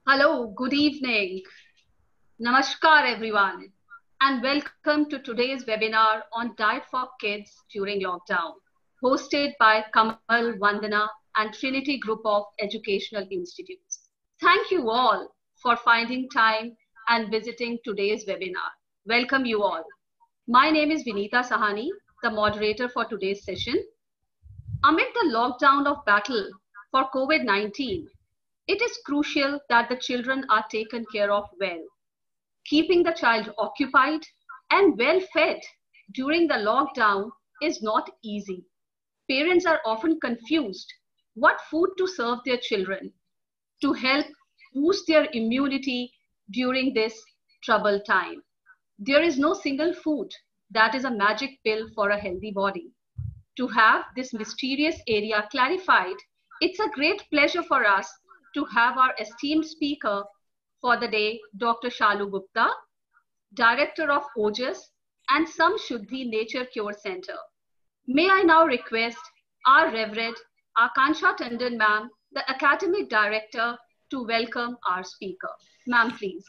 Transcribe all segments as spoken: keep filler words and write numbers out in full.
Hello, good evening. Namaskar, everyone, and welcome to today's webinar on Diet for Kids during lockdown, hosted by Kamal, Vandana, and Trinity Group of Educational Institutes. Thank you all for finding time and visiting today's webinar. Welcome you all. My name is Vinita Sahani, the moderator for today's session. Amid the lockdown of battle for COVID nineteen, it is crucial that the children are taken care of well. Keeping the child occupied and well fed during the lockdown is not easy. Parents are often confused what food to serve their children to help boost their immunity during this troubled time. There is no single food that is a magic pill for a healthy body. To have this mysterious area clarified, it's a great pleasure for us to have our esteemed speaker for the day, Doctor Shalu Gupta, Director of OJAS and Samshuddhi Nature Cure Center. May I now request our Reverend Akansha Tandon ma'am, the Academic Director, to welcome our speaker. Ma'am, please.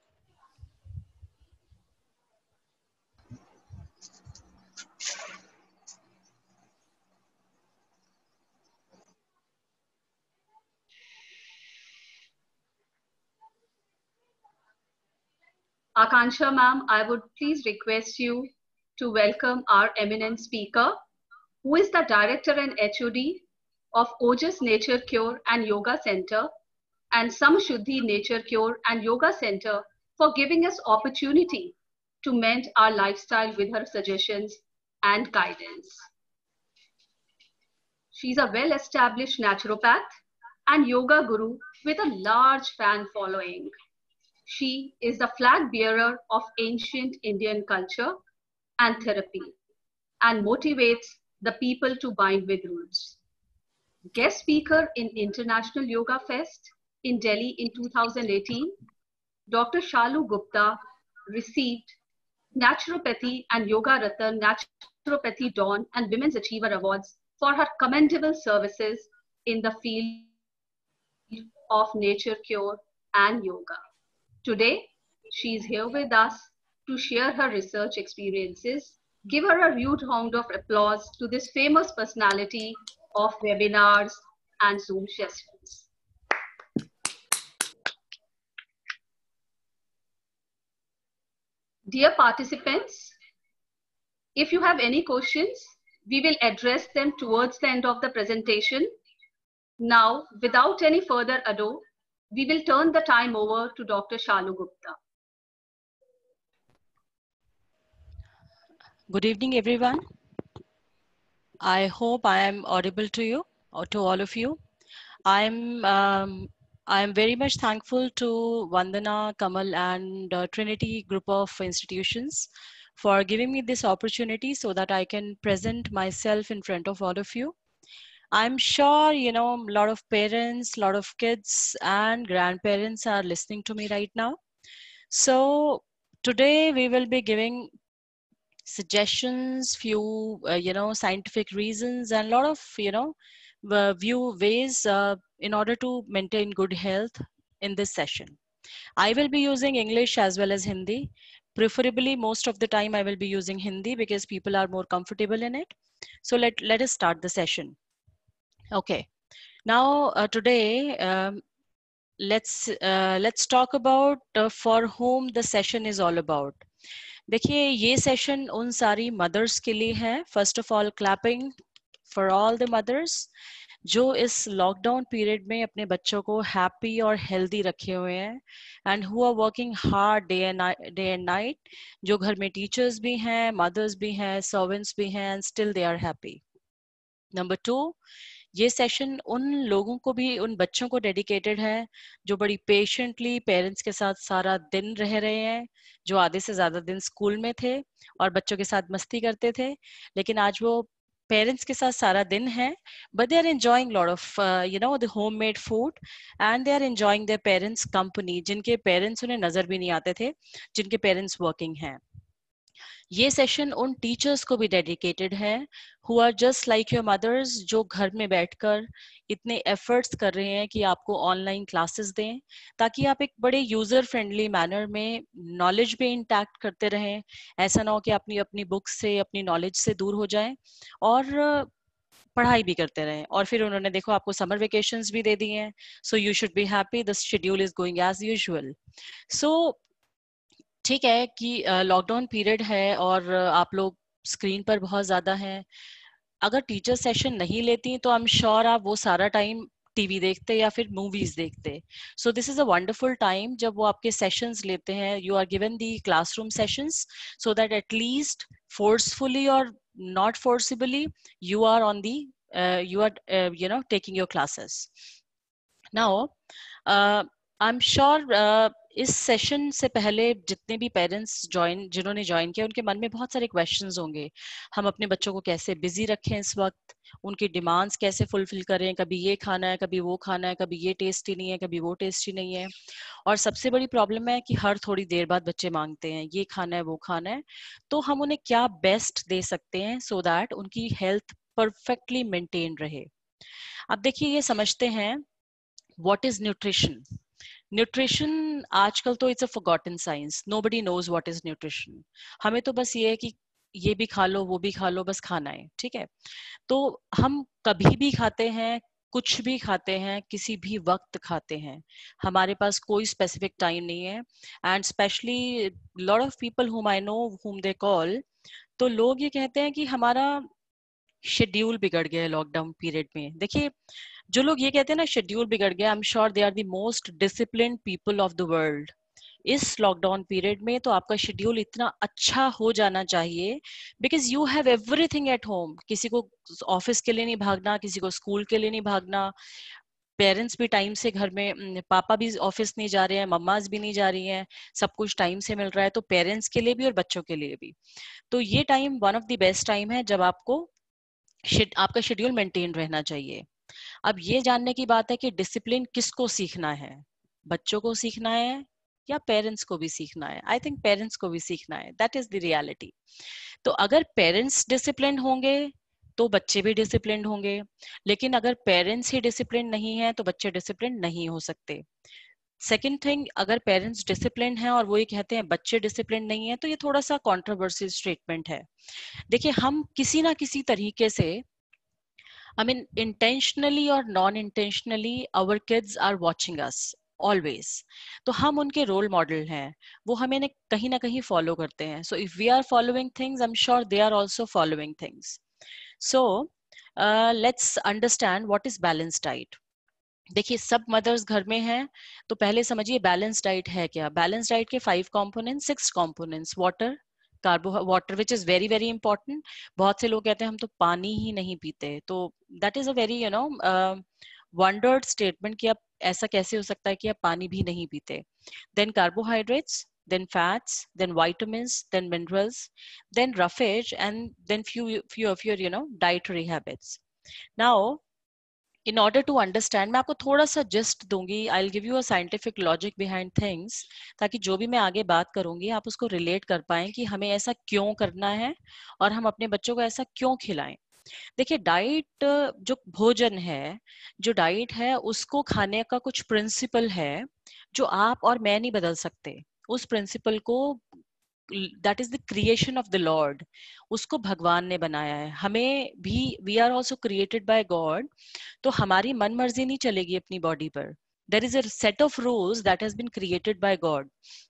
Akansha ma'am, I would please request you to welcome our eminent speaker, who is the Director and H O D of OJAS Nature Cure and Yoga Center and Samshuddhi Nature Cure and Yoga Center, for giving us opportunity to mend our lifestyle with her suggestions and guidance. She's a well-established naturopath and yoga guru with a large fan following. She is the flag bearer of ancient Indian culture and therapy and motivates the people to bind with roots. Guest speaker in International Yoga Fest in Delhi in two thousand eighteen, Doctor Shalu Gupta received Naturopathy and Yoga Ratan, Naturopathy Dawn and Women's Achiever Awards for her commendable services in the field of nature cure and yoga. Today, she is here with us to share her research experiences. Give her a huge round of applause to this famous personality of webinars and Zoom sessions. Dear participants, if you have any questions, we will address them towards the end of the presentation. Now, without any further ado, we will turn the time over to Doctor Shalu Gupta. Good evening, everyone. I hope I am audible to you or to all of you. I'm um, I'm very much thankful to Vandana, Kamal, and uh, Trinity Group of Institutions for giving me this opportunity so that I can present myself in front of all of you. I'm sure, you know, a lot of parents, a lot of kids and grandparents are listening to me right now. So today we will be giving suggestions, few, uh, you know, scientific reasons and a lot of, you know, uh, view ways uh, in order to maintain good health in this session. I will be using English as well as Hindi. Preferably, most of the time I will be using Hindi because people are more comfortable in it. So let, let us start the session. Okay. Now, uh, today, um, let's uh, let's talk about uh, for whom the session is all about. देखिए ये session उन सारी mother's के लिए है. First of all clapping for all the mothers जो इस lockdown period में अपने बच्चों को हैप्पी और हेल्दी रखे हुए हैं and who are working hard day and day and night, जो घर में टीचर्स भी हैं, मदर्स भी हैं, सर्वेंट्स भी हैं and still they are happy. Number two, ये सेशन उन लोगों को भी, उन बच्चों को डेडिकेटेड है जो बड़ी पेशेंटली पेरेंट्स के साथ सारा दिन रह रहे हैं, जो आधे से ज्यादा दिन स्कूल में थे और बच्चों के साथ मस्ती करते थे, लेकिन आज वो पेरेंट्स के साथ सारा दिन है, but they are enjoying lot of you know the home made food and they are enjoying their parents company, जिनके पेरेंट्स उन्हें नजर भी नहीं आते थे, जिनके पेरेंट्स वर्किंग हैं. ये सेशन उन टीचर्स को भी डेडिकेटेड है who are just like your mothers, जो घर में बैठकर इतने एफर्ट्स कर रहे हैं कि आपको ऑनलाइन क्लासेस दें, ताकि आप एक बड़े यूजर फ्रेंडली मैनर में नॉलेज भी इंटैक्ट करते रहें। ऐसा ना हो कि अपनी अपनी बुक से, अपनी नॉलेज से दूर हो जाएं और पढ़ाई भी करते रहें। और फिर उन्होंने देखो आपको समर वेकेशंस भी दे दिए हैं, so you should be happy, the schedule is going as usual. So ठीक है कि लॉकडाउन पीरियड है और आप लोग स्क्रीन पर बहुत ज्यादा हैं। अगर टीचर सेशन नहीं लेती तो आई एम श्योर आप वो सारा टाइम टीवी देखते या फिर मूवीज देखते। So this is a wonderful time जब वो आपके सेशंस लेते हैं, you are given the classroom sessions, so that at least forcefully और not forcibly you are on the uh, you are uh, you know taking your classes now. uh, I'm sure uh, इस session से पहले जितने भी parents join जिन्होंने join किया उनके मन में बहुत सारे क्वेश्चंस होंगे। हम अपने बच्चों को कैसे बिजी रखें इस वक्त, उनकी डिमांड्स कैसे फुलफिल करें, कभी ये खाना है, कभी वो खाना है, कभी ये टेस्टी नहीं है, कभी वो टेस्टी नहीं है। और सबसे बड़ी प्रॉब्लम है कि हर थोड़ी देर बाद बच्चे मांगते हैं ये खाना है वो खाना है। तो हम उन्हें क्या बेस्ट दे सकते हैं सो so दैट उनकी हेल्थ परफेक्टली मेंटेन रहे। अब देखिए ये समझते हैं व्हाट इज न्यूट्रिशन। न्यूट्रिशन आजकल तो it's a forgotten science, nobody knows what is nutrition. हमें तो बस ये है कि ये भी खा लो वो भी खा लो, बस खाना है, ठीक है। तो हम कभी भी खाते हैं, कुछ भी खाते हैं, किसी भी वक्त खाते हैं, हमारे पास कोई स्पेसिफिक टाइम नहीं है। And specially lot of people whom I no हुम दे कॉल, तो लोग ये कहते हैं कि हमारा शेड्यूल बिगड़ गया है लॉकडाउन पीरियड में। देखिए जो लोग ये कहते हैं ना शेड्यूल बिगड़ गया, I am sure they are the most disciplined people of the world. इस लॉकडाउन पीरियड में तो आपका शेड्यूल इतना अच्छा हो जाना चाहिए because you have everything at home. किसी को ऑफिस के लिए नहीं भागना, किसी को स्कूल के लिए नहीं भागना, पेरेंट्स भी टाइम से घर में, पापा भी ऑफिस नहीं जा रहे हैं, मम्माज भी नहीं जा रही हैं, सब कुछ टाइम से मिल रहा है। तो पेरेंट्स के लिए भी और बच्चों के लिए भी तो ये time one of the best time है जब आपको आपका शेड्यूल मेंटेन रहना चाहिए। अब ये जानने की बात है कि डिसिप्लिन किसको सीखना है, बच्चों को सीखना है या पेरेंट्स को भी सीखना है। आई थिंक पेरेंट्स को भी सीखना है, दैट इज द रियलिटी। तो अगर पेरेंट्स डिसिप्लिन होंगे तो बच्चे भी डिसिप्लिन होंगे, लेकिन अगर पेरेंट्स ही डिसिप्लिन नहीं है तो बच्चे डिसिप्लिन नहीं हो सकते। सेकेंड थिंग, अगर पेरेंट्स डिसिप्लिन है और वो ये कहते हैं बच्चे डिसिप्लिन नहीं है, तो ये थोड़ा सा कॉन्ट्रोवर्शियल स्टेटमेंट है। देखिए हम किसी ना किसी तरीके से, I mean, intentionally or non-intentionally, our kids are watching us always. तो हम उनके रोल मॉडल हैं, वो हमें ने कहीं ना कहीं फॉलो करते हैं। So if we are following things, I'm sure they are also following things. So uh, let's understand what is balanced diet. देखिए सब मदर्स घर में हैं, तो पहले समझिए बैलेंस डाइट है क्या। बैलेंस डाइट के five components, six components, water, carbo water which is very very important. बहुत से लोग कहते हैं हम तो पानी ही नहीं पीते, तो that is a very you know wondered statement कि आप ऐसा कैसे हो सकता है कि आप पानी भी नहीं पीते। Then carbohydrates, then fats, then vitamins, then minerals, then roughage, and then few few of your you know dietary habits. Now in order to understand, मैं आपको थोड़ा सा जस्ट दूंगी, I will give you a scientific logic behind things, ताकि जो भी मैं आगे बात करूंगी आप उसको रिलेट कर पाएं कि हमें ऐसा क्यों करना है और हम अपने बच्चों को ऐसा क्यों खिलाएं। देखिए डाइट, जो भोजन है, जो डाइट है उसको खाने का कुछ प्रिंसिपल है जो आप और मैं नहीं बदल सकते। उस प्रिंसिपल को, that is the creation of the lord, उसको भगवान ने बनाया है। हमें भी, we are also created by God, तो हमारी मन मर्जी नहीं चलेगी अपनी बॉडी पर। There is a set of rules that has been created by God.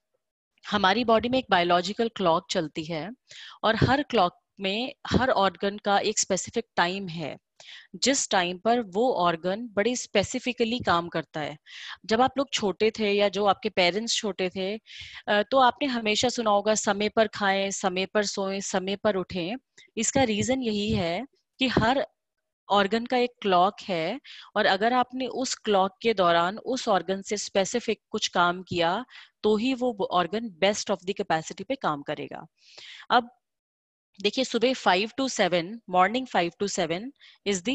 हमारी बॉडी में एक बायोलॉजिकल क्लॉक चलती है और हर क्लॉक में हर ऑर्गन का एक स्पेसिफिक टाइम है जिस टाइम पर वो ऑर्गन बड़े स्पेसिफिकली काम करता है। जब आप लोग छोटे थे या जो आपके पेरेंट्स छोटे थे, तो आपने हमेशा सुना होगा समय पर खाएं, समय पर सोएं, समय पर उठें। इसका रीजन यही है कि हर ऑर्गन का एक क्लॉक है और अगर आपने उस क्लॉक के दौरान उस ऑर्गन से स्पेसिफिक कुछ काम किया तो ही वो organ best of the capacity पे काम करेगा। अब देखिए सुबह five to seven, morning five to seven is the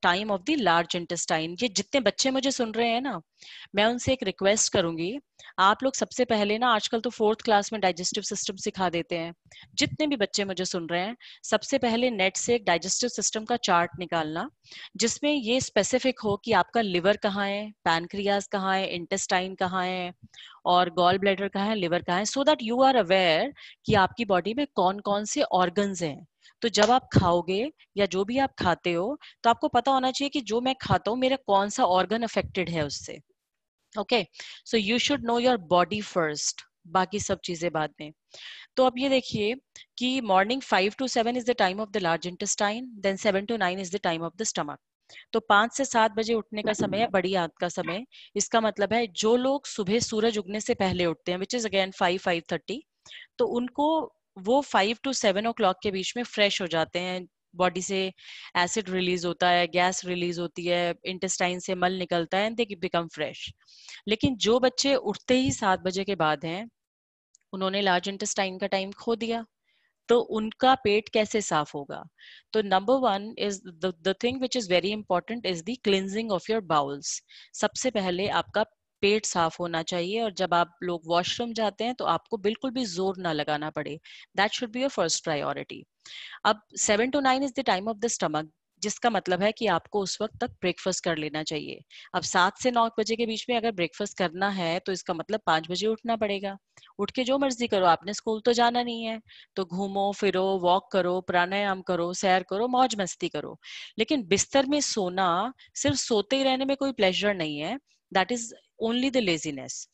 time of the large intestine. ये जितने बच्चे मुझे सुन रहे हैं ना, मैं उनसे एक रिक्वेस्ट करूंगी, आप लोग सबसे पहले ना, आजकल तो फोर्थ क्लास में डाइजेस्टिव सिस्टम सिखा देते हैं, जितने भी बच्चे मुझे सुन रहे हैं, सबसे पहले नेट से एक डाइजेस्टिव सिस्टम का चार्ट निकालना, जिसमें ये स्पेसिफिक हो कि आपका लिवर कहाँ है, पैनक्रियाज कहाँ है, इंटेस्टाइन कहाँ है, और गॉल ब्लैडर कहाँ है, लिवर कहाँ है, so that you are aware कि आपकी बॉडी में कौन कौन से ऑर्गन्स हैं। तो जब आप खाओगे या जो भी आप खाते हो, तो आपको पता होना चाहिए कि जो मैं खाता हूँ मेरा कौन सा ऑर्गन अफेक्टेड है उससे। Okay, so you should know your body first, बाकी सब चीजें बाद में। तो अब ये देखिए कि morning five to seven is the time of the large intestine, then seven to nine is the time of the stomach. तो पांच से सात बजे उठने का समय है, बड़ी आंत का समय। इसका मतलब है जो लोग सुबह सूरज उगने से पहले उठते हैं, which is again five five thirty, तो उनको वो five to seven o'clock के बीच में फ्रेश हो जाते हैं, बॉडी से एसिड रिलीज होता है, गैस रिलीज होती है, इंटेस्टाइन से मल निकलता है, एंड दे बिकम फ्रेश। लेकिन जो बच्चे उठते ही सात बजे के बाद हैं, उन्होंने लार्ज इंटेस्टाइन का टाइम खो दिया, तो उनका पेट कैसे साफ होगा? तो number one is the thing which is very important is the cleansing of your bowels. सबसे पहले आपका पेट साफ होना चाहिए, और जब आप लोग वॉशरूम जाते हैं तो आपको बिल्कुल भी जोर ना लगाना पड़े, that should be your first priority. अब seven to nine is the time of the stomach, जिसका मतलब है कि आपको उस वक्त तक ब्रेकफास्ट कर लेना चाहिए। अब सात से नौ बजे के बीच में अगर ब्रेकफास्ट करना है, तो इसका मतलब पांच बजे उठना पड़ेगा। उठ के जो मर्जी करो, आपने स्कूल तो जाना नहीं है, तो घूमो फिरो, वॉक करो, प्राणायाम करो, सैर करो, मौज मस्ती करो। लेकिन बिस्तर में सोना, सिर्फ सोते ही रहने में कोई प्लेजर नहीं है, that is only the laziness.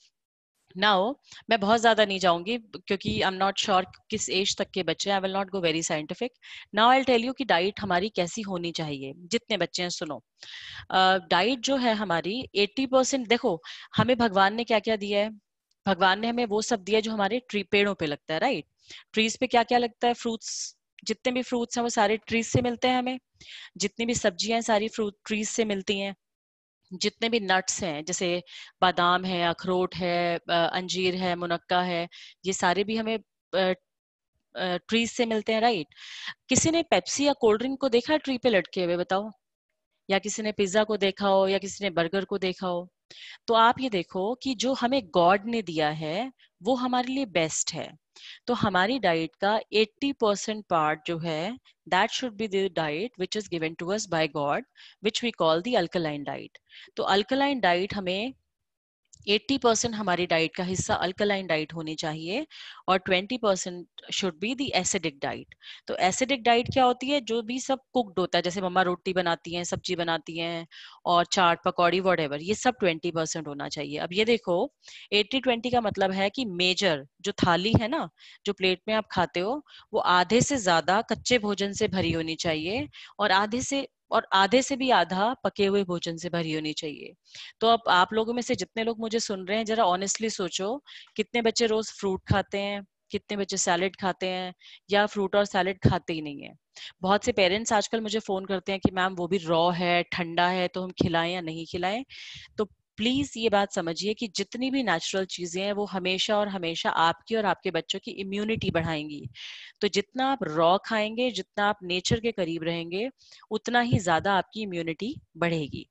Now मैं बहुत ज्यादा नहीं जाऊंगी, क्योंकि आई एम नॉट श्योर किस एज तक के बच्चे, I will not go very scientific. Now I tell you कि डाइट हमारी कैसी होनी चाहिए। जितने बच्चे हैं सुनो, डाइट uh, जो है हमारी एट्टी परसेंट, देखो हमें भगवान ने क्या क्या दिया है। भगवान ने हमें वो सब दिया जो हमारे ट्री पेड़ों पे लगता है, राइट। ट्रीज पे क्या क्या लगता है? फ्रूट्स, जितने भी फ्रूट्स हैं वो सारे ट्रीज से मिलते हैं हमें। जितनी भी सब्जियां हैं सारी फ्रूट ट्रीज से मिलती हैं। जितने भी नट्स हैं, जैसे बादाम है, अखरोट है, अंजीर है, मुनक्का है, ये सारे भी हमें ट्रीज से मिलते हैं, राइट। किसी ने पेप्सी या कोल्ड ड्रिंक को देखा है ट्री पे लटके हुए? बताओ। या किसी ने पिज्जा को देखा हो, या किसी ने बर्गर को देखा हो? तो आप ये देखो कि जो हमें गॉड ने दिया है वो हमारे लिए बेस्ट है। तो हमारी डाइट का एट्टी परसेंट पार्ट जो है, that should be the diet which is given to us by God, which we call the alkaline diet. तो अल्कलाइन डाइट हमें एट्टी परसेंट हमारी डाइट का हिस्सा अल्कलाइन डाइट होनी चाहिए, और twenty percent should be the acidic diet. तो acidic diet क्या होती है? जो भी सब कुक्ड होता है, जैसे मम्मा रोटी बनाती हैं, सब्जी बनाती हैं, और चाट पकौड़ी व्हाटएवर, ये सब ट्वेंटी परसेंट होना चाहिए। अब ये देखो, एट्टी ट्वेंटी का मतलब है कि मेजर जो थाली है ना, जो प्लेट में आप खाते हो, वो आधे से ज्यादा कच्चे भोजन से भरी होनी चाहिए, और आधे से और आधे से भी आधा पके हुए भोजन से भरी होनी चाहिए। तो अब आप लोगों में से जितने लोग मुझे सुन रहे हैं, जरा ऑनेस्टली सोचो, कितने बच्चे रोज फ्रूट खाते हैं, कितने बच्चे सैलेड खाते हैं, या फ्रूट और सैलेड खाते ही नहीं है। बहुत से पेरेंट्स आजकल मुझे फोन करते हैं कि मैम वो भी रॉ है, ठंडा है, तो हम खिलाएं या नहीं खिलाएं। तो प्लीज ये बात समझिए कि जितनी भी नेचुरल चीजें हैं वो हमेशा और हमेशा आपकी और आपके बच्चों की इम्यूनिटी बढ़ाएंगी। तो जितना आप रॉ खाएंगे, जितना आप नेचर के करीब रहेंगे, उतना ही ज्यादा आपकी इम्यूनिटी बढ़ेगी।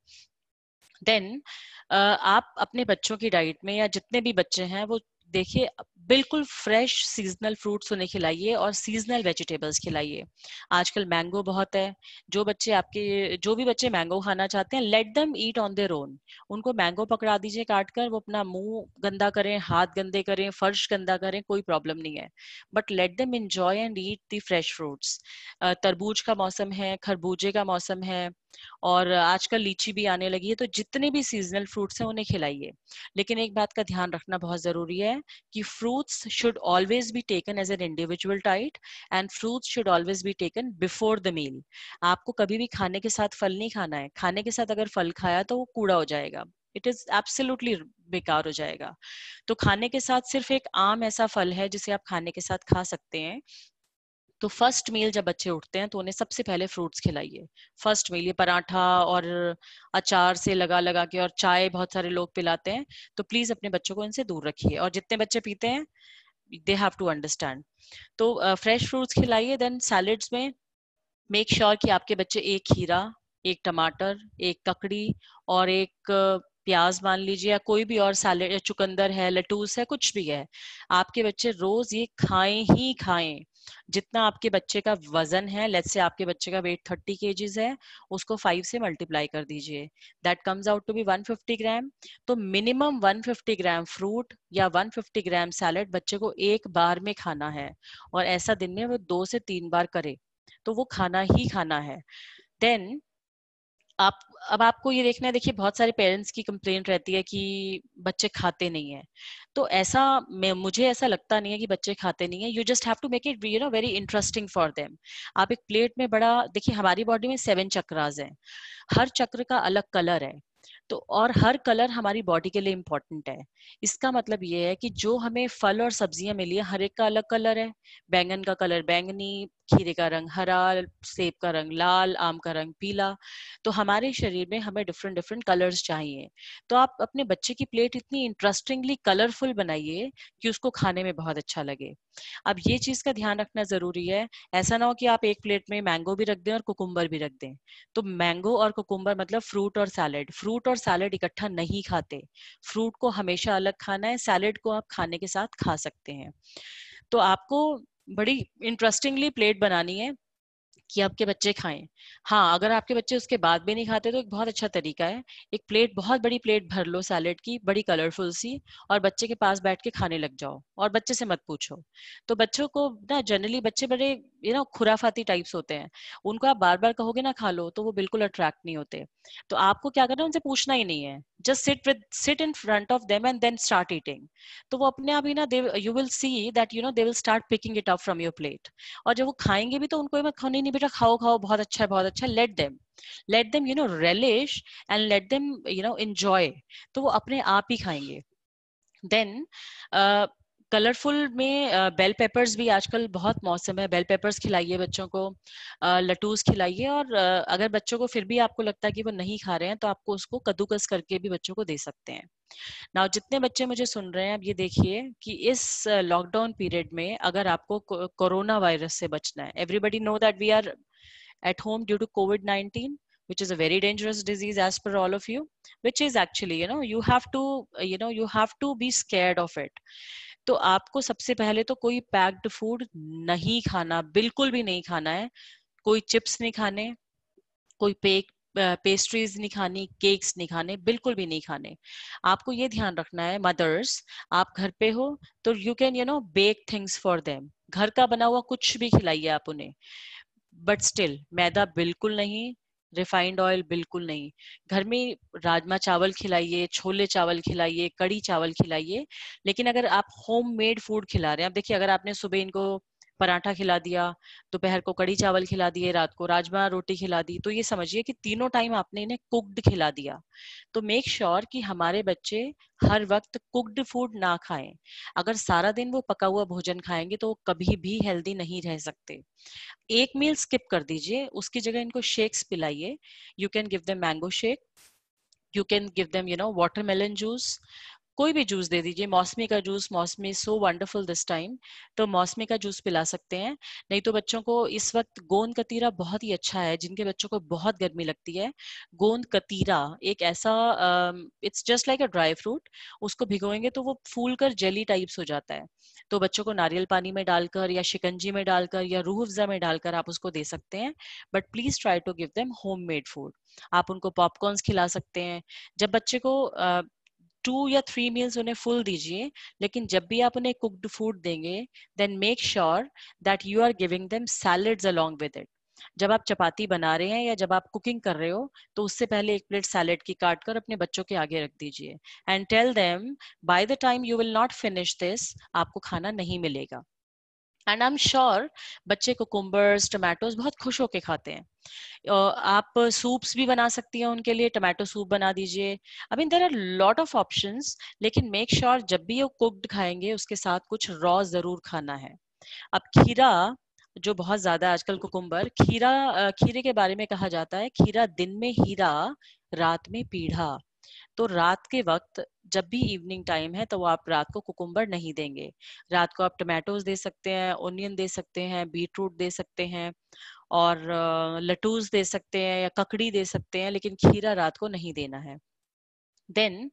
देन uh, आप अपने बच्चों की डाइट में, या जितने भी बच्चे हैं वो देखिए, बिल्कुल फ्रेश सीजनल फ्रूट्स उन्हें खिलाइए, और सीजनल वेजिटेबल्स खिलाइए। आजकल मैंगो बहुत है। जो बच्चे आपके जो भी बच्चे मैंगो खाना चाहते हैं, let them eat on their own. उनको मैंगो पकड़ा दीजिए काट कर, वो अपना मुंह गंदा करें, हाथ गंदे करें, फर्श गंदा करें, कोई प्रॉब्लम नहीं है, but let them enjoy and eat the fresh fruits. तरबूज का मौसम है, खरबूजे का मौसम है, और आजकल लीची भी आने लगी है, तो जितने भी सीजनल फ्रूट्स हैं उन्हें खिलाइए। लेकिन एक बात का ध्यान रखना बहुत जरूरी है कि fruits should always be taken as an individual diet, and fruits should always be taken before the meal. आपको कभी भी खाने के साथ फल नहीं खाना है। खाने के साथ अगर फल खाया तो वो कूड़ा हो जाएगा, इट इज एब्सोल्युटली बेकार हो जाएगा। तो खाने के साथ सिर्फ एक आम ऐसा फल है जिसे आप खाने के साथ खा सकते हैं। तो फर्स्ट मील जब बच्चे उठते हैं तो उन्हें सबसे पहले फ्रूट्स खिलाइए। फर्स्ट मील, ये पराठा और अचार से लगा लगा के, और चाय बहुत सारे लोग पिलाते हैं, तो प्लीज अपने बच्चों को इनसे दूर रखिए। और जितने बच्चे पीते हैं, दे हैव टू अंडरस्टैंड। तो फ्रेश फ्रूट्स खिलाइए। देन सैलेड्स में मेक श्योर sure कि आपके बच्चे एक खीरा, एक टमाटर, एक ककड़ी और एक प्याज मान लीजिए, या कोई भी और सैलेड, चुकंदर है, लटूस है, कुछ भी है, आपके बच्चे रोज ये खाएं ही खाएं। जितना आपके बच्चे का वजन है, लेट्स से आपके बच्चे का वेट थर्टी केजीज है, उसको फाइव से मल्टीप्लाई कर दीजिए, that comes out to be one fifty gram. तो minimum one fifty gram fruit या वन फिफ्टी ग्राम सैलेड बच्चे को एक बार में खाना है, और ऐसा दिन में वो दो से तीन बार करे, तो वो खाना ही खाना है। देन आप, अब आपको ये देखना है, देखिए बहुत सारे पेरेंट्स की कंप्लेंट रहती है कि बच्चे खाते नहीं है। तो ऐसा, मैं मुझे ऐसा लगता नहीं है कि बच्चे खाते नहीं है। You just have to make it you know very interesting for them. आप एक प्लेट में बड़ा, देखिए हमारी बॉडी में सेवन चक्रास हैं, हर चक्र का अलग कलर है, तो और हर कलर हमारी बॉडी के लिए इम्पोर्टेंट है। इसका मतलब ये है कि जो हमें फल और सब्जियां मिली है, हर एक का अलग कलर है। बैंगन का कलर बैंगनी, खीरे का रंग हरा, सेब का रंग लाल, आम का रंग पीला। तो हमारे शरीर में हमें डिफरेंट डिफरेंट कलर्स चाहिए। तो आप अपने बच्चे की प्लेट इतनी इंटरेस्टिंगली कलरफुल बनाइए कि उसको खाने में बहुत अच्छा लगे। अब ये चीज का ध्यान रखना जरूरी है, ऐसा ना हो कि आप एक प्लेट में मैंगो भी रख दें और कुकुम्बर भी रख दें। तो मैंगो और कुकुम्बर मतलब फ्रूट और सैलेड, फ्रूट और सैलेड इकट्ठा नहीं खाते। फ्रूट को हमेशा अलग खाना है, सैलेड को आप खाने के साथ खा सकते हैं। तो आपको बड़ी इंटरेस्टिंगली प्लेट बनानी है कि आपके बच्चे खाएं। हाँ, अगर आपके बच्चे उसके बाद भी नहीं खाते तो एक बहुत अच्छा तरीका है, एक प्लेट, बहुत बड़ी प्लेट भर लो सैलेड की, बड़ी कलरफुल सी, और बच्चे के पास बैठ के खाने लग जाओ और बच्चे से मत पूछो। तो बच्चों को ना, जनरली बच्चे बड़े यू नो खुराफाती टाइप्स होते हैं, उनको आप बार बार कहोगे ना खा लो तो वो बिल्कुल अट्रैक्ट नहीं होते। तो आपको क्या करना है, उनसे पूछना ही नहीं है, just sit with sit in front of them and then start eating. तो वो अपने आप ही ना, they you will see that you know they will start picking it up from your plate. और जब वो खाएंगे भी तो उनको ये मत खाओ, नहीं नहीं बेटा खाओ खाओ, बहुत अच्छा है बहुत अच्छा, let them, let them you know relish and let them you know enjoy। तो वो अपने आप ही खाएंगे। देन कलरफुल में बेल पेपर्स भी आजकल बहुत मौसम है, बेल पेपर्स खिलाइए बच्चों को, लटूस खिलाइए, और uh, अगर बच्चों को फिर भी आपको लगता है कि वो नहीं खा रहे हैं तो आपको उसको कद्दूकस करके भी बच्चों को दे सकते हैं। नाउ जितने बच्चे मुझे सुन रहे हैं, अब ये देखिए कि इस लॉकडाउन पीरियड में अगर आपको कोरोना वायरस से बचना है, everybody know that we are at home due to COVID nineteen, which is a very dangerous disease as per all of you, which is actually, you know, you have to, you know, you have to be scared of it. तो आपको सबसे पहले तो कोई packed food नहीं खाना, बिल्कुल भी नहीं खाना है। कोई चिप्स नहीं खाने, कोई पेक पेस्ट्रीज नहीं खानी, केक्स नहीं खाने, बिल्कुल भी नहीं खाने। आपको ये ध्यान रखना है, मदर्स, आप घर पे हो तो you can you know bake things for them, घर का बना हुआ कुछ भी खिलाइए आप उन्हें, बट स्टिल मैदा बिल्कुल नहीं, रिफाइंड ऑयल बिल्कुल नहीं। घर में राजमा चावल खिलाइए, छोले चावल खिलाइए, कड़ी चावल खिलाइए, लेकिन अगर आप होम मेड फूड खिला रहे हैं, अब देखिए अगर आपने सुबह इनको पराठा खिला दिया, दोपहर को कड़ी चावल खिला दिए, रात को राजमा रोटी खिला दी, तो ये समझिए कि तीनों टाइम आपने इन्हें कुक्ड खिला दिया। तो मेक श्योर कि हमारे बच्चे हर वक्त कुक्ड फूड ना खाएं। अगर सारा दिन वो पका हुआ भोजन खाएंगे तो वो कभी भी हेल्दी नहीं रह सकते। एक मील स्किप कर दीजिए, उसकी जगह इनको शेक्स पिलाइए। You can give them mango shake, you can give them you know watermelon juice, कोई भी जूस दे दीजिए, मौसमी का जूस, मौसमी सो वंडरफुल दिस टाइम, तो मौसमी का जूस पिला सकते हैं। नहीं तो बच्चों को इस वक्त गोंद कतीरा बहुत ही अच्छा है, जिनके बच्चों को बहुत गर्मी लगती है। गोंद कतीरा एक ऐसा, it's just like a dry fruit, उसको भिगोएंगे तो वो फूल कर जेली टाइप्स हो जाता है। तो बच्चों को नारियल पानी में डालकर या शिकंजी में डालकर या रूह अफ़ज़ा में डालकर आप उसको दे सकते हैं, but please try to give them home made food. आप उनको पॉपकॉर्न्स खिला सकते हैं। जब बच्चे को uh, टू या थ्री मील्स उन्हें फुल दीजिए, लेकिन जब भी आप उन्हें कुक्ड फूड देंगे, then make sure that you are giving them salads along with it. जब आप चपाती बना रहे हैं या जब आप कुकिंग कर रहे हो, तो उससे पहले एक प्लेट सैलेड की काट कर अपने बच्चों के आगे रख दीजिए, and tell them by the time you will not finish this, आपको खाना नहीं मिलेगा। एंड आई एम श्योर बच्चे कुकुम्बर्स, टमाटोज बहुत खुश होके खाते हैं। आप सूप्स भी बना सकती हैं उनके लिए, टमाटो सूप बना दीजिए। I mean there are lot of options, लेकिन मेक श्योर जब भी वो कुक्ड खाएंगे उसके साथ कुछ रॉ जरूर खाना है। अब खीरा जो बहुत ज्यादा आजकल, कुकुम्बर, खीरा, खीरे के बारे में कहा जाता है, खीरा दिन में हीरा, रात में पीढ़ा। तो रात के वक्त जब भी इवनिंग टाइम है तो वो आप रात को कुकुम्बर नहीं देंगे, रात को आप टमाटोज दे सकते हैं, ओनियन दे सकते हैं, बीटरूट दे सकते हैं, और लटूस दे सकते हैं या ककड़ी दे सकते हैं, लेकिन खीरा रात को नहीं देना है. Then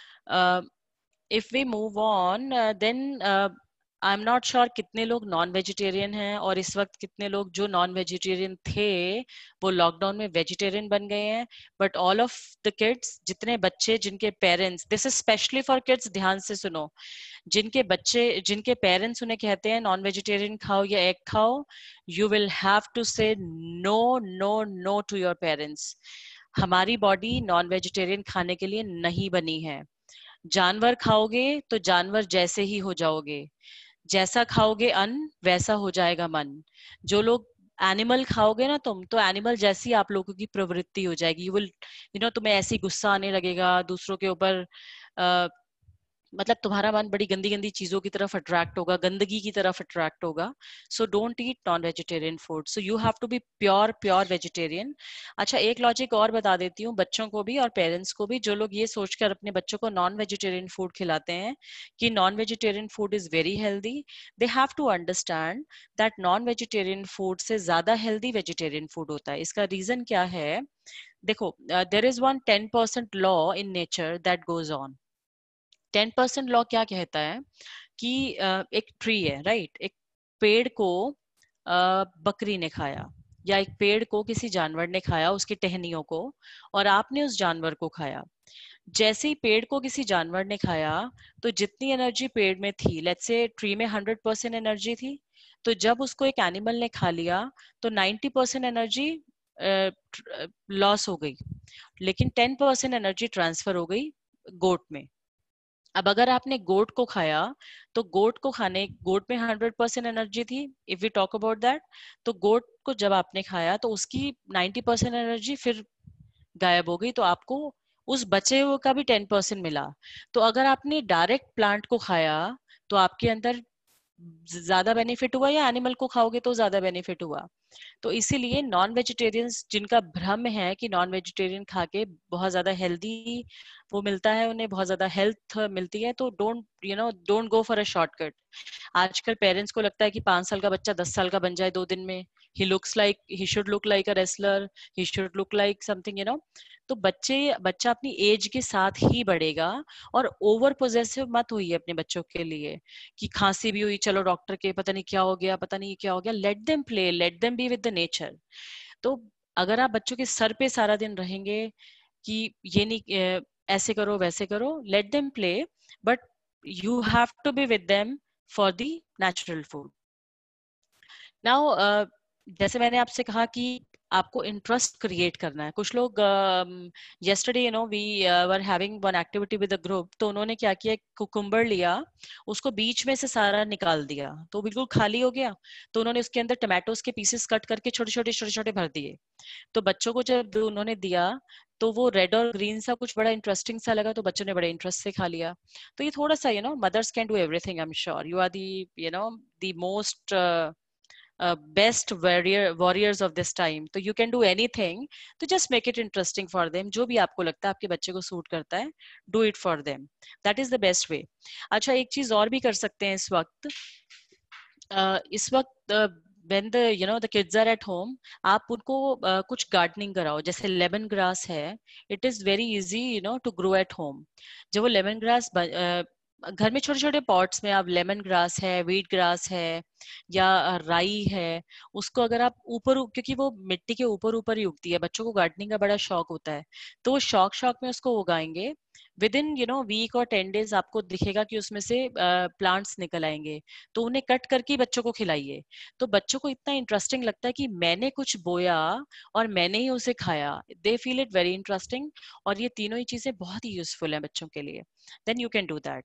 if we move on, uh, then uh, I am not sure कितने लोग नॉन वेजिटेरियन हैं, और इस वक्त कितने लोग जो नॉन वेजिटेरियन थे वो लॉकडाउन में वेजिटेरियन बन गए हैं. But all of the kids, जितने बच्चे जिनके parents, this is specially for kids, ध्यान से सुनो, जिनके बच्चे जिनके पेरेंट्स उन्हें कहते हैं नॉन वेजिटेरियन खाओ या एग खाओ, you will have to say no no no to your parents. हमारी बॉडी नॉन वेजिटेरियन खाने के लिए नहीं बनी है. जानवर खाओगे तो जानवर जैसे ही हो जाओगे, जैसा खाओगे अन्न वैसा हो जाएगा मन. जो लोग एनिमल खाओगे ना तुम, तो एनिमल जैसी आप लोगों की प्रवृत्ति हो जाएगी. यू विल यू नो तुम्हें ऐसी गुस्सा आने लगेगा दूसरों के ऊपर, मतलब तुम्हारा मन बड़ी गंदी गंदी चीजों की तरफ अट्रैक्ट होगा, गंदगी की तरफ अट्रैक्ट होगा. So don't eat non vegetarian food. So you have to be pure pure vegetarian. अच्छा, एक लॉजिक और बता देती हूँ बच्चों को भी और पेरेंट्स को भी, जो लोग ये सोचकर अपने बच्चों को नॉन वेजिटेरियन फूड खिलाते हैं कि non vegetarian food is very healthy, they have to understand that non vegetarian food से ज्यादा हेल्दी वेजिटेरियन फूड होता है. इसका रीजन क्या है? देखो, there is one ten percent law in nature that goes on. Ten percent law क्या कहता है कि एक ट्री है, राइट, एक पेड़ को बकरी ने खाया या एक पेड़ को किसी जानवर ने खाया, उसकी टहनियों को, और आपने उस जानवर को खाया. जैसे ही पेड़ को किसी जानवर ने खाया तो जितनी एनर्जी पेड़ में थी, लेट्स से ट्री में हंड्रेड परसेंट एनर्जी थी, तो जब उसको एक एनिमल ने खा लिया तो नाइन्टी परसेंट एनर्जी लॉस हो गई, लेकिन टेन परसेंट एनर्जी ट्रांसफर हो गई गोट में. अब अगर आपने गोट को खाया तो गोट को खाने गोट में हंड्रेड परसेंट एनर्जी थी, if we talk about that, तो गोट को जब आपने खाया तो उसकी नाइन्टी परसेंट एनर्जी फिर गायब हो गई, तो आपको उस बचे हुए का भी टेन परसेंट मिला. तो अगर आपने डायरेक्ट प्लांट को खाया तो आपके अंदर ज्यादा बेनिफिट हुआ या एनिमल को खाओगे तो ज्यादा बेनिफिट हुआ. तो इसीलिए नॉन वेजिटेरियंस जिनका भ्रम है कि नॉन वेजिटेरियन खा के बहुत ज्यादा हेल्दी वो मिलता है, उन्हें बहुत ज्यादा हेल्थ मिलती है, तो don't you know don't go for a shortcut. आजकल पेरेंट्स को लगता है कि पांच साल का बच्चा दस साल का बन जाए दो दिन में. He looks like he should look like a wrestler, he should look like something, you know. तो बच्चे बच्चा अपनी एज के साथ ही बढ़ेगा. और ओवर पोजेसिव मत होइए अपने बच्चों के लिए कि खांसी भी हुई चलो डॉक्टर के, पता नहीं क्या हो गया पता नहीं क्या हो गया. Let them play, let them be with the nature. तो अगर आप बच्चों के सर पे सारा दिन रहेंगे कि ये नहीं ऐसे करो वैसे करो, let them play, but you have to be with them for the natural food. Now जैसे मैंने आपसे कहा कि आपको इंटरेस्ट क्रिएट करना है. कुछ लोग yesterday you know we were having one activity with a group, तो उन्होंने क्या किया, कुकुम्बर लिया, उसको बीच में से सारा निकाल दिया तो बिल्कुल खाली हो गया. तो उन्होंने उसके अंदर टमाटोज के पीसेस कट करके छोटे छोटे छोटे छोटे भर दिए. तो बच्चों को जब उन्होंने दिया तो वो रेड और ग्रीन सा कुछ बड़ा इंटरेस्टिंग सा लगा, तो बच्चों ने बड़े इंटरेस्ट से खा लिया. तो ये थोड़ा सा you know mothers can do everything. I am sure you are the you know the most Uh, best warrior warriors of this time, तो you can do anything, तो just make it interesting for them. जो भी आपको लगता है आपके बच्चे को सूट करता है, do it for them. that is the best way. अच्छा, एक चीज और भी कर सकते हैं इस वक्त. uh, इस वक्त uh, when the you know the kids are at home, आप उनको uh, कुछ गार्डनिंग कराओ. जैसे लेमन ग्रास है, it is very easy you know to grow at home. जब वो लेमन ग्रास uh, घर में छोटे छोटे पॉट्स में आप लेमन ग्रास है, वीट ग्रास है या राई है, उसको अगर आप ऊपर, क्योंकि वो मिट्टी के ऊपर ऊपर ही उगती है, बच्चों को गार्डनिंग का बड़ा शौक होता है, तो वो शौक शौक में उसको उगाएंगे. Within you know week और टेन डेज आपको दिखेगा कि उसमें से प्लांट्स निकल आएंगे. तो उन्हें कट करके बच्चों को खिलाइए. तो बच्चों को इतना इंटरेस्टिंग लगता है कि मैंने कुछ बोया और मैंने ही उसे खाया. They feel it very interesting. और ये तीनों ही चीजें बहुत ही यूजफुल है बच्चों के लिए. Then you can do that.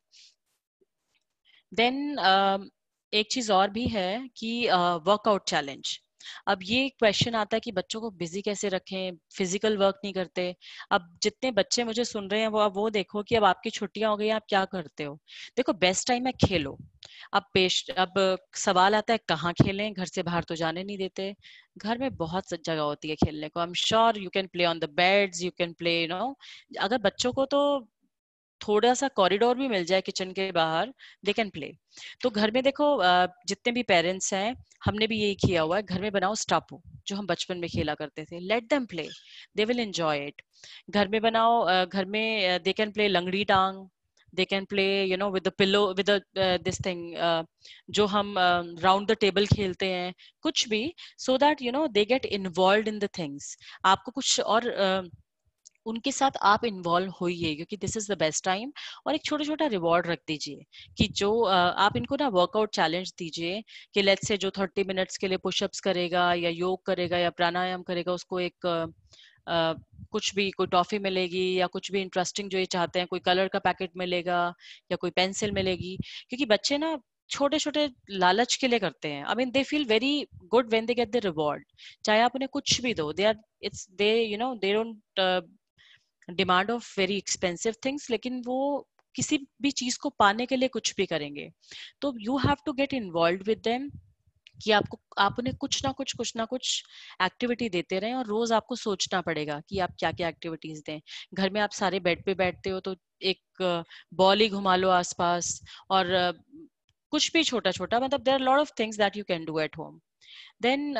Then एक चीज और भी है कि वर्कआउट uh, चैलेंज. अब ये क्वेश्चन आता है कि बच्चों को बिजी कैसे रखें, फिजिकल वर्क नहीं करते. अब जितने बच्चे मुझे सुन रहे हैं वो अब वो देखो कि अब आपकी छुट्टियां हो गई, आप क्या करते हो. देखो, बेस्ट टाइम है खेलो. अब पेश अब सवाल आता है कहाँ खेलें, घर से बाहर तो जाने नहीं देते. घर में बहुत जगह होती है खेलने को. I am sure you can play on the beds, you can play you know. अगर बच्चों को तो थोड़ा सा कॉरिडोर भी मिल जाए किचन के बाहर, दे कैन प्ले। तो घर में देखो जितने भी पेरेंट्स हैं, हमने भी यही किया हुआ है, घर में बनाओ स्टापू, जो हम बचपन में खेला करते थे, let them play, they will enjoy it. घर में बनाओ, घर में दे कैन प्ले लंगड़ी टांग, they can play you know with the pillow, with the uh, this thing uh, जो हम राउंड द टेबल खेलते हैं, कुछ भी, so that you know they get involved in the things। आपको कुछ और uh, उनके साथ आप इन्वॉल्व होइए, क्योंकि this is the best time. और एक छोटा छोटा रिवॉर्ड रख दीजिए कि जो uh, आप इनको ना वर्कआउट चैलेंज दीजिए कि लेट्स से जो थर्टी मिनट्स के लिए पुशअप्स करेगा या योग करेगा या प्राणायाम करेगा, उसको एक uh, Uh, कुछ भी, कोई टॉफी मिलेगी या कुछ भी इंटरेस्टिंग जो ये चाहते हैं, कोई कलर का पैकेट मिलेगा या कोई पेंसिल मिलेगी। क्योंकि बच्चे ना छोटे छोटे लालच के लिए करते हैं। I mean they feel very good when they get the reward. चाहे आप उन्हें कुछ भी दो, they are it's they you know they don't demand of very expensive things, लेकिन वो किसी भी चीज को पाने के लिए कुछ भी करेंगे। तो you have to get involve with them कि आपको आप उन्हें कुछ ना कुछ कुछ ना कुछ एक्टिविटी देते रहें, और रोज आपको सोचना पड़ेगा कि आप क्या क्या एक्टिविटीज दें। घर में आप सारे बेड पे बैठते हो तो एक बॉल ही घुमा लो आसपास, और कुछ भी छोटा छोटा, मतलब there are lot of things that you can do at home. Then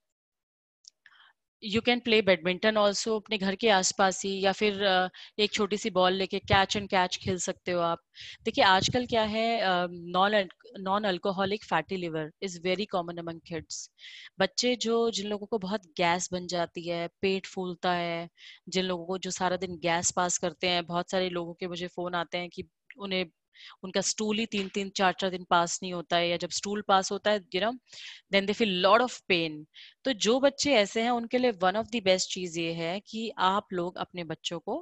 you can play badminton also अपने घर के आसपास ही, या फिर uh, एक छोटी सी बॉल लेके कैच एंड कैच खेल सकते हो आप। देखिए आजकल क्या है, non non alcoholic fatty liver is very common among kids. बच्चे जो, जिन लोगों को बहुत गैस बन जाती है, पेट फूलता है, जिन लोगों को जो सारा दिन गैस पास करते हैं, बहुत सारे लोगों के मुझे फोन आते हैं कि उन्हें उनका स्टूल ही तीन तीन चार चार दिन पास नहीं होता है, या जब स्टूल पास होता है you know then they feel lot of pain. तो जो बच्चे ऐसे हैं उनके लिए वन ऑफ द बेस्ट चीज ये है कि आप लोग अपने बच्चों को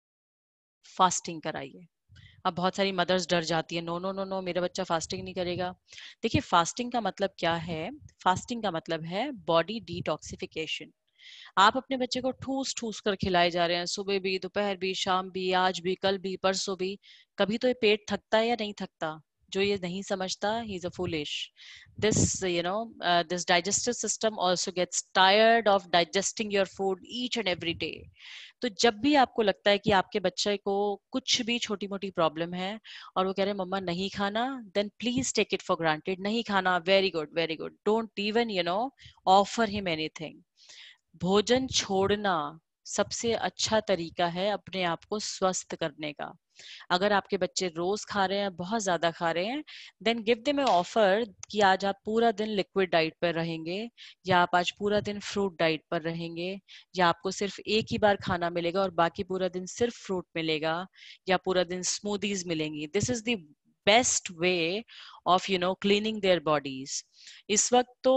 फास्टिंग कराइए। अब बहुत सारी मदर्स डर जाती है, नो नो नो नो मेरा बच्चा फास्टिंग नहीं करेगा। देखिए फास्टिंग का मतलब क्या है, फास्टिंग का मतलब है बॉडी डिटॉक्सिफिकेशन। आप अपने बच्चे को ठूस ठूस कर खिलाए जा रहे हैं, सुबह भी, दोपहर भी, शाम भी, आज भी, कल भी, परसों भी। कभी तो ये पेट थकता है या नहीं थकता? जो ये नहीं समझता, he is a foolish. this you know uh, this digestive system also gets tired of digesting your food each and every day। तो जब भी आपको लगता है कि आपके बच्चे को कुछ भी छोटी मोटी प्रॉब्लम है और वो कह रहे हैं मम्मा नहीं खाना, then please take it for granted. नहीं खाना, very good very good, don't even you know offer him anything. भोजन छोड़ना सबसे अच्छा तरीका है अपने आप को स्वस्थ करने का। अगर आपके बच्चे रोज खा रहे हैं, बहुत ज्यादा खा रहे हैं, then give them a offer कि आज आप पूरा दिन लिक्विड डाइट पर रहेंगे, या आप आज पूरा दिन फ्रूट डाइट पर रहेंगे, या आपको सिर्फ एक ही बार खाना मिलेगा और बाकी पूरा दिन सिर्फ फ्रूट मिलेगा, या पूरा दिन स्मूदीज मिलेंगी। This is the best way of you know cleaning their bodies. इस वक्त तो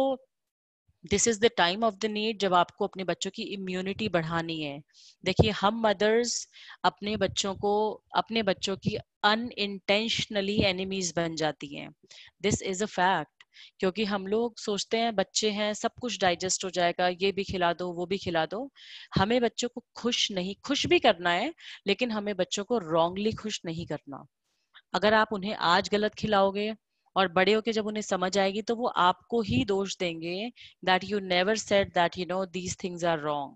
this is the time of the need जब आपको अपने बच्चों की इम्यूनिटी बढ़ानी है। देखिए हम मदर्स अपने बच्चों को, अपने बच्चों की अनइंटेंशनली एनिमीज बन जाती हैं। This is a fact. क्योंकि हम लोग सोचते हैं बच्चे हैं, सब कुछ डाइजेस्ट हो जाएगा, ये भी खिला दो वो भी खिला दो। हमें बच्चों को खुश नहीं, खुश भी करना है, लेकिन हमें बच्चों को रॉन्गली खुश नहीं करना। अगर आप उन्हें आज गलत खिलाओगे और बड़े होके जब उन्हें समझ आएगी तो वो आपको ही दोष देंगे that you never said that you know these things are wrong।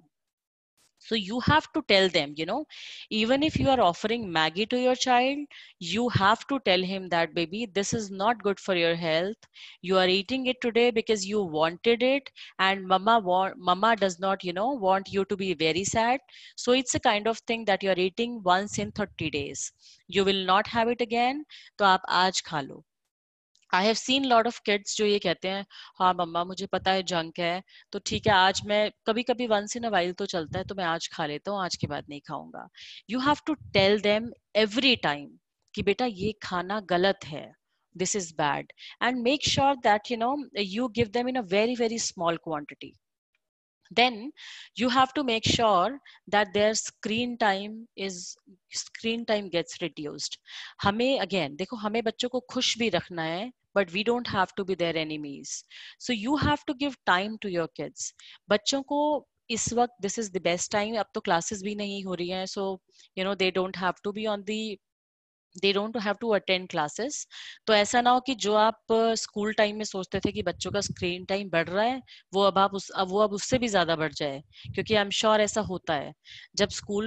So you have to tell them, you know, even if you are offering Maggie to your child, you have to tell him that, baby, this is not good for your health. You are eating it today because you wanted it, and mama want, mama does not, you know, want you to be very sad. So it's a kind of thing that you are eating once in thirty days. You will not have it again. तो आप आज खा लो। I have seen lot of kids जो ये कहते हैं, हाँ मम्मा मुझे पता है जंक है, तो ठीक है आज मैं कभी कभी वंस इन अ वाइल तो चलता है, तो मैं आज खा लेता हूँ, आज के बाद नहीं खाऊंगा। You have to tell them every time कि बेटा ये खाना गलत है, this is bad, and make sure that you know you give them in a very very small quantity. Then you have to make sure that their screen time is screen time gets reduced। हमें again देखो, हमें बच्चों को खुश भी रखना है, but we don't have to be their enemies। So you have to give time to your kids। बच्चों को इस वक्त this is the best time। अब तो क्लासेस भी नहीं हो रही हैं, so you know they don't have to be on the they don't have to attend classes। तो ऐसा ना हो कि जो आप स्कूल टाइम में सोचते थे कि बच्चों का स्क्रीन टाइम बढ़ रहा है, वो अब आप उस अब वो अब उससे भी ज्यादा बढ़ जाए। क्योंकि आई एम श्योर ऐसा होता है, जब स्कूल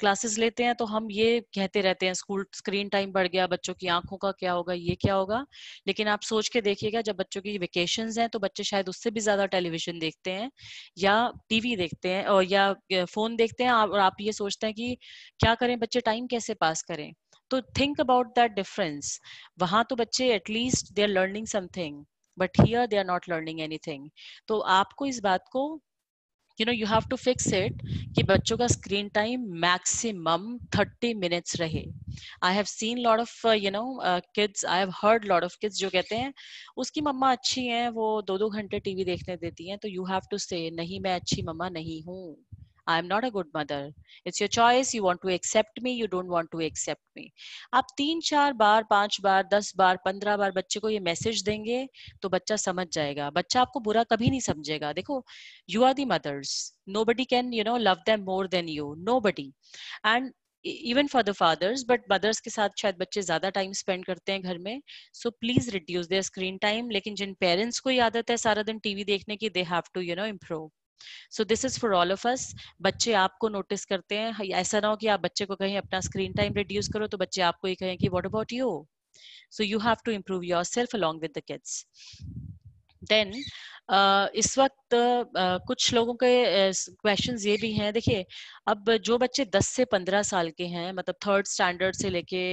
क्लासेस लेते हैं तो हम ये कहते रहते हैं स्कूल स्क्रीन टाइम बढ़ गया, बच्चों की आंखों का क्या होगा, ये क्या होगा। लेकिन आप सोच के देखिएगा, जब बच्चों की वेकेशंस हैं तो बच्चे शायद उससे भी ज्यादा टेलीविजन देखते हैं या टीवी देखते हैं और या फोन देखते हैं, और आप ये सोचते हैं कि क्या करें बच्चे, टाइम कैसे पास करें। तो थिंक अबाउट दैट डिफरेंस। वहां तो बच्चे at least they are learning something, but here they are not learning anything. तो आपको इस बात को you know you have to fix it कि बच्चों का screen time maximum thirty minutes रहे। I have seen lot of you know kids, I have heard lot of kids जो कहते हैं उसकी मम्मा अच्छी हैं, वो दो दो घंटे टीवी देखने देती हैं। तो यू हैव टू से नहीं, मैं अच्छी मम्मा नहीं हूँ, I am not a good mother, it's your choice, you want to accept me, you don't want to accept me. आप तीन चार बार, पांच बार, दस बार, पंद्रह बार बच्चे को ये मैसेज देंगे तो बच्चा समझ जाएगा। बच्चा आपको बुरा कभी नहीं समझेगा। देखो, you are the mothers, nobody can you know love them more than you, nobody, and even for the fathers, but mothers के साथ शायद बच्चे ज्यादा टाइम स्पेंड करते हैं घर में। so please reduce their screen time। लेकिन जिन पेरेंट्स को आदत है सारा दिन टीवी देखने की, they have to you know improve। so this is for all of us। बच्चे आपको नोटिस करते हैं, ऐसा ना हो कि आप बच्चे को कहें अपना स्क्रीन टाइम रिड्यूस करो तो बच्चे आपको ही कहें कि what about you। so you have to improve yourself along with the kids। Then uh, इस वक्त uh, कुछ लोगों के क्वेश्चंस uh, ये भी हैं। देखिए, अब जो बच्चे दस से पंद्रह साल के हैं, मतलब थर्ड स्टैंडर्ड से लेके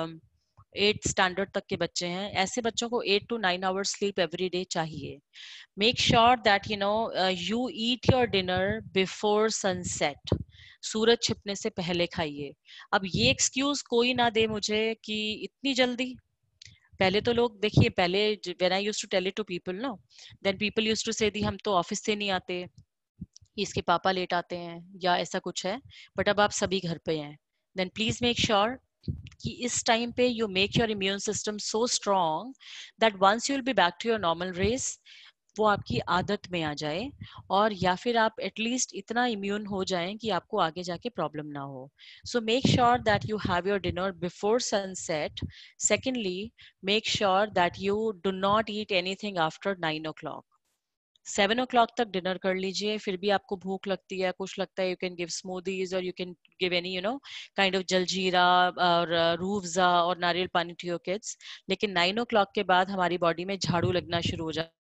एट स्टैंडर्ड तक के बच्चे हैं, ऐसे बच्चों को eight to nine hours sleep every day चाहिए। Make sure that you know you eat your dinner before sunset. सूरज छिपने से पहले खाइए। अब ये एक्सक्यूज कोई ना दे मुझे कि इतनी जल्दी। पहले तो लोग, देखिए पहले when I used to tell it to people, no, then people used to say दी हम तो ऑफिस से नहीं आते, इसके पापा लेट आते हैं या ऐसा कुछ है, बट अब आप सभी घर पे हैं। then please make sure कि इस टाइम पे you make your immune system so strong that once you will be back to your normal race, वो आपकी आदत में आ जाए, और या फिर आप एटलीस्ट इतना इम्यून हो जाएं कि आपको आगे जाके प्रॉब्लम ना हो। So make sure that you have your dinner before sunset. Secondly, make sure that you do not eat anything after nine o'clock. Seven o'clock तक डिनर कर लीजिए, फिर भी आपको भूख लगती है, कुछ लगता है, यू कैन गिव स्मूदीज और you can give any you know kind of jaljeera और रूहअफ़ज़ा और नारियल पानी टू योर किड्स। लेकिन नाइन ओ क्लॉक के बाद हमारी बॉडी में झाड़ू लगना शुरू हो जाता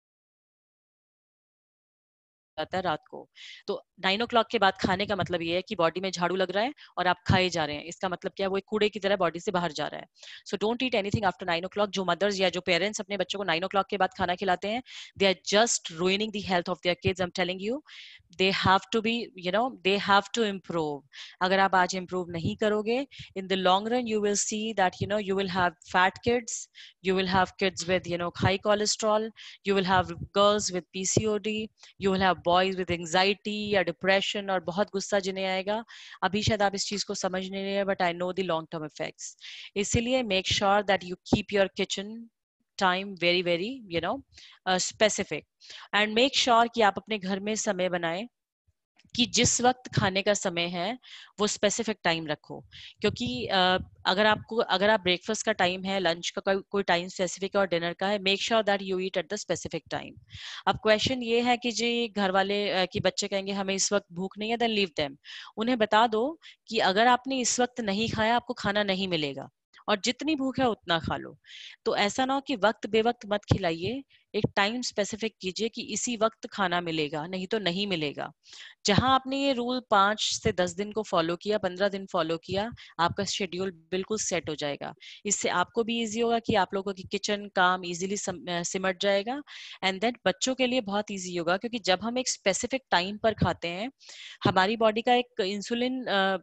जाता है रात को। तो नाइन ओ क्लॉक के बाद खाने का मतलब ये है कि बॉडी में झाड़ू लग रहा है और आप खाए जा रहे हैं। इसका मतलब क्या है, वो एक कूड़े की तरह बॉडी से बाहर जा रहा है। So don't eat anything after nine o'clock. जो मदर्स या जो पेरेंट्स अपने बच्चों को नाइन ओ क्लॉक के बाद खाना खिलाते हैं, they are just ruining the health of their kids. I am telling you, they have to be you know they have to improve. अगर आप आज इम्प्रूव नहीं करोगे, in the long run you will see that you know you will have fat kids, you will have kids with you know high cholesterol, you will have girls with P C O D, you will have boys with anxiety या depression, और बहुत गुस्सा जिन्हें आएगा। अभी शायद आप इस चीज को समझ नहीं रहे, but I know the long term effects। इसीलिए make sure that you keep your kitchen time very very you know uh, specific, and make sure कि आप अपने घर में समय बनाएं कि जिस वक्त खाने का समय है वो स्पेसिफिक टाइम रखो। क्योंकि अगर आपको अगर आप ब्रेकफास्ट का टाइम है, लंच का कोई टाइम स्पेसिफिक है और डिनर का है, make sure that you eat at the specific time. अब क्वेश्चन ये है कि जी घर वाले कि बच्चे कहेंगे हमें इस वक्त भूख नहीं है, देन लीव देम। उन्हें बता दो कि अगर आपने इस वक्त नहीं खाया, आपको खाना नहीं मिलेगा, और जितनी भूख है उतना खा लो। तो ऐसा ना हो कि वक्त बेवक्त मत खिलाइए, एक टाइम स्पेसिफिक कीजिए कि इसी वक्त खाना मिलेगा, नहीं तो नहीं मिलेगा। जहां आपने ये रूल पांच से दस दिन को फॉलो किया, पंद्रह दिन फॉलो किया, आपका शेड्यूल बिल्कुल सेट हो जाएगा। इससे आपको भी इजी होगा कि आप लोगों की किचन काम इजीली सिमट जाएगा, एंड देन बच्चों के लिए बहुत इजी होगा, क्योंकि जब हम एक स्पेसिफिक टाइम पर खाते हैं, हमारी बॉडी का एक इंसुलिन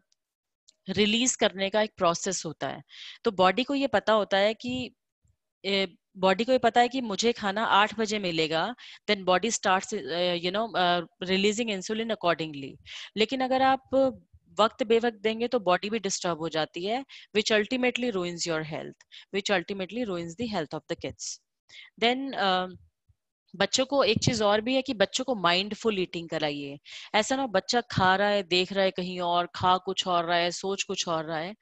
रिलीज करने का एक प्रोसेस होता है। तो बॉडी को ये पता होता है कि बॉडी को ये पता है कि मुझे खाना आठ बजे मिलेगा, then body starts you know releasing insulin accordingly. लेकिन अगर आप वक्त बेवक्त देंगे तो बॉडी भी डिस्टर्ब हो जाती है, which ultimately ruins your health, which ultimately ruins the health of the kids. Then बच्चों को एक चीज और भी है कि बच्चों को माइंडफुल ईटिंग कराइए। ऐसा ना बच्चा खा रहा है, देख रहा है कहीं और, खा कुछ और रहा है, सोच कुछ और रहा है।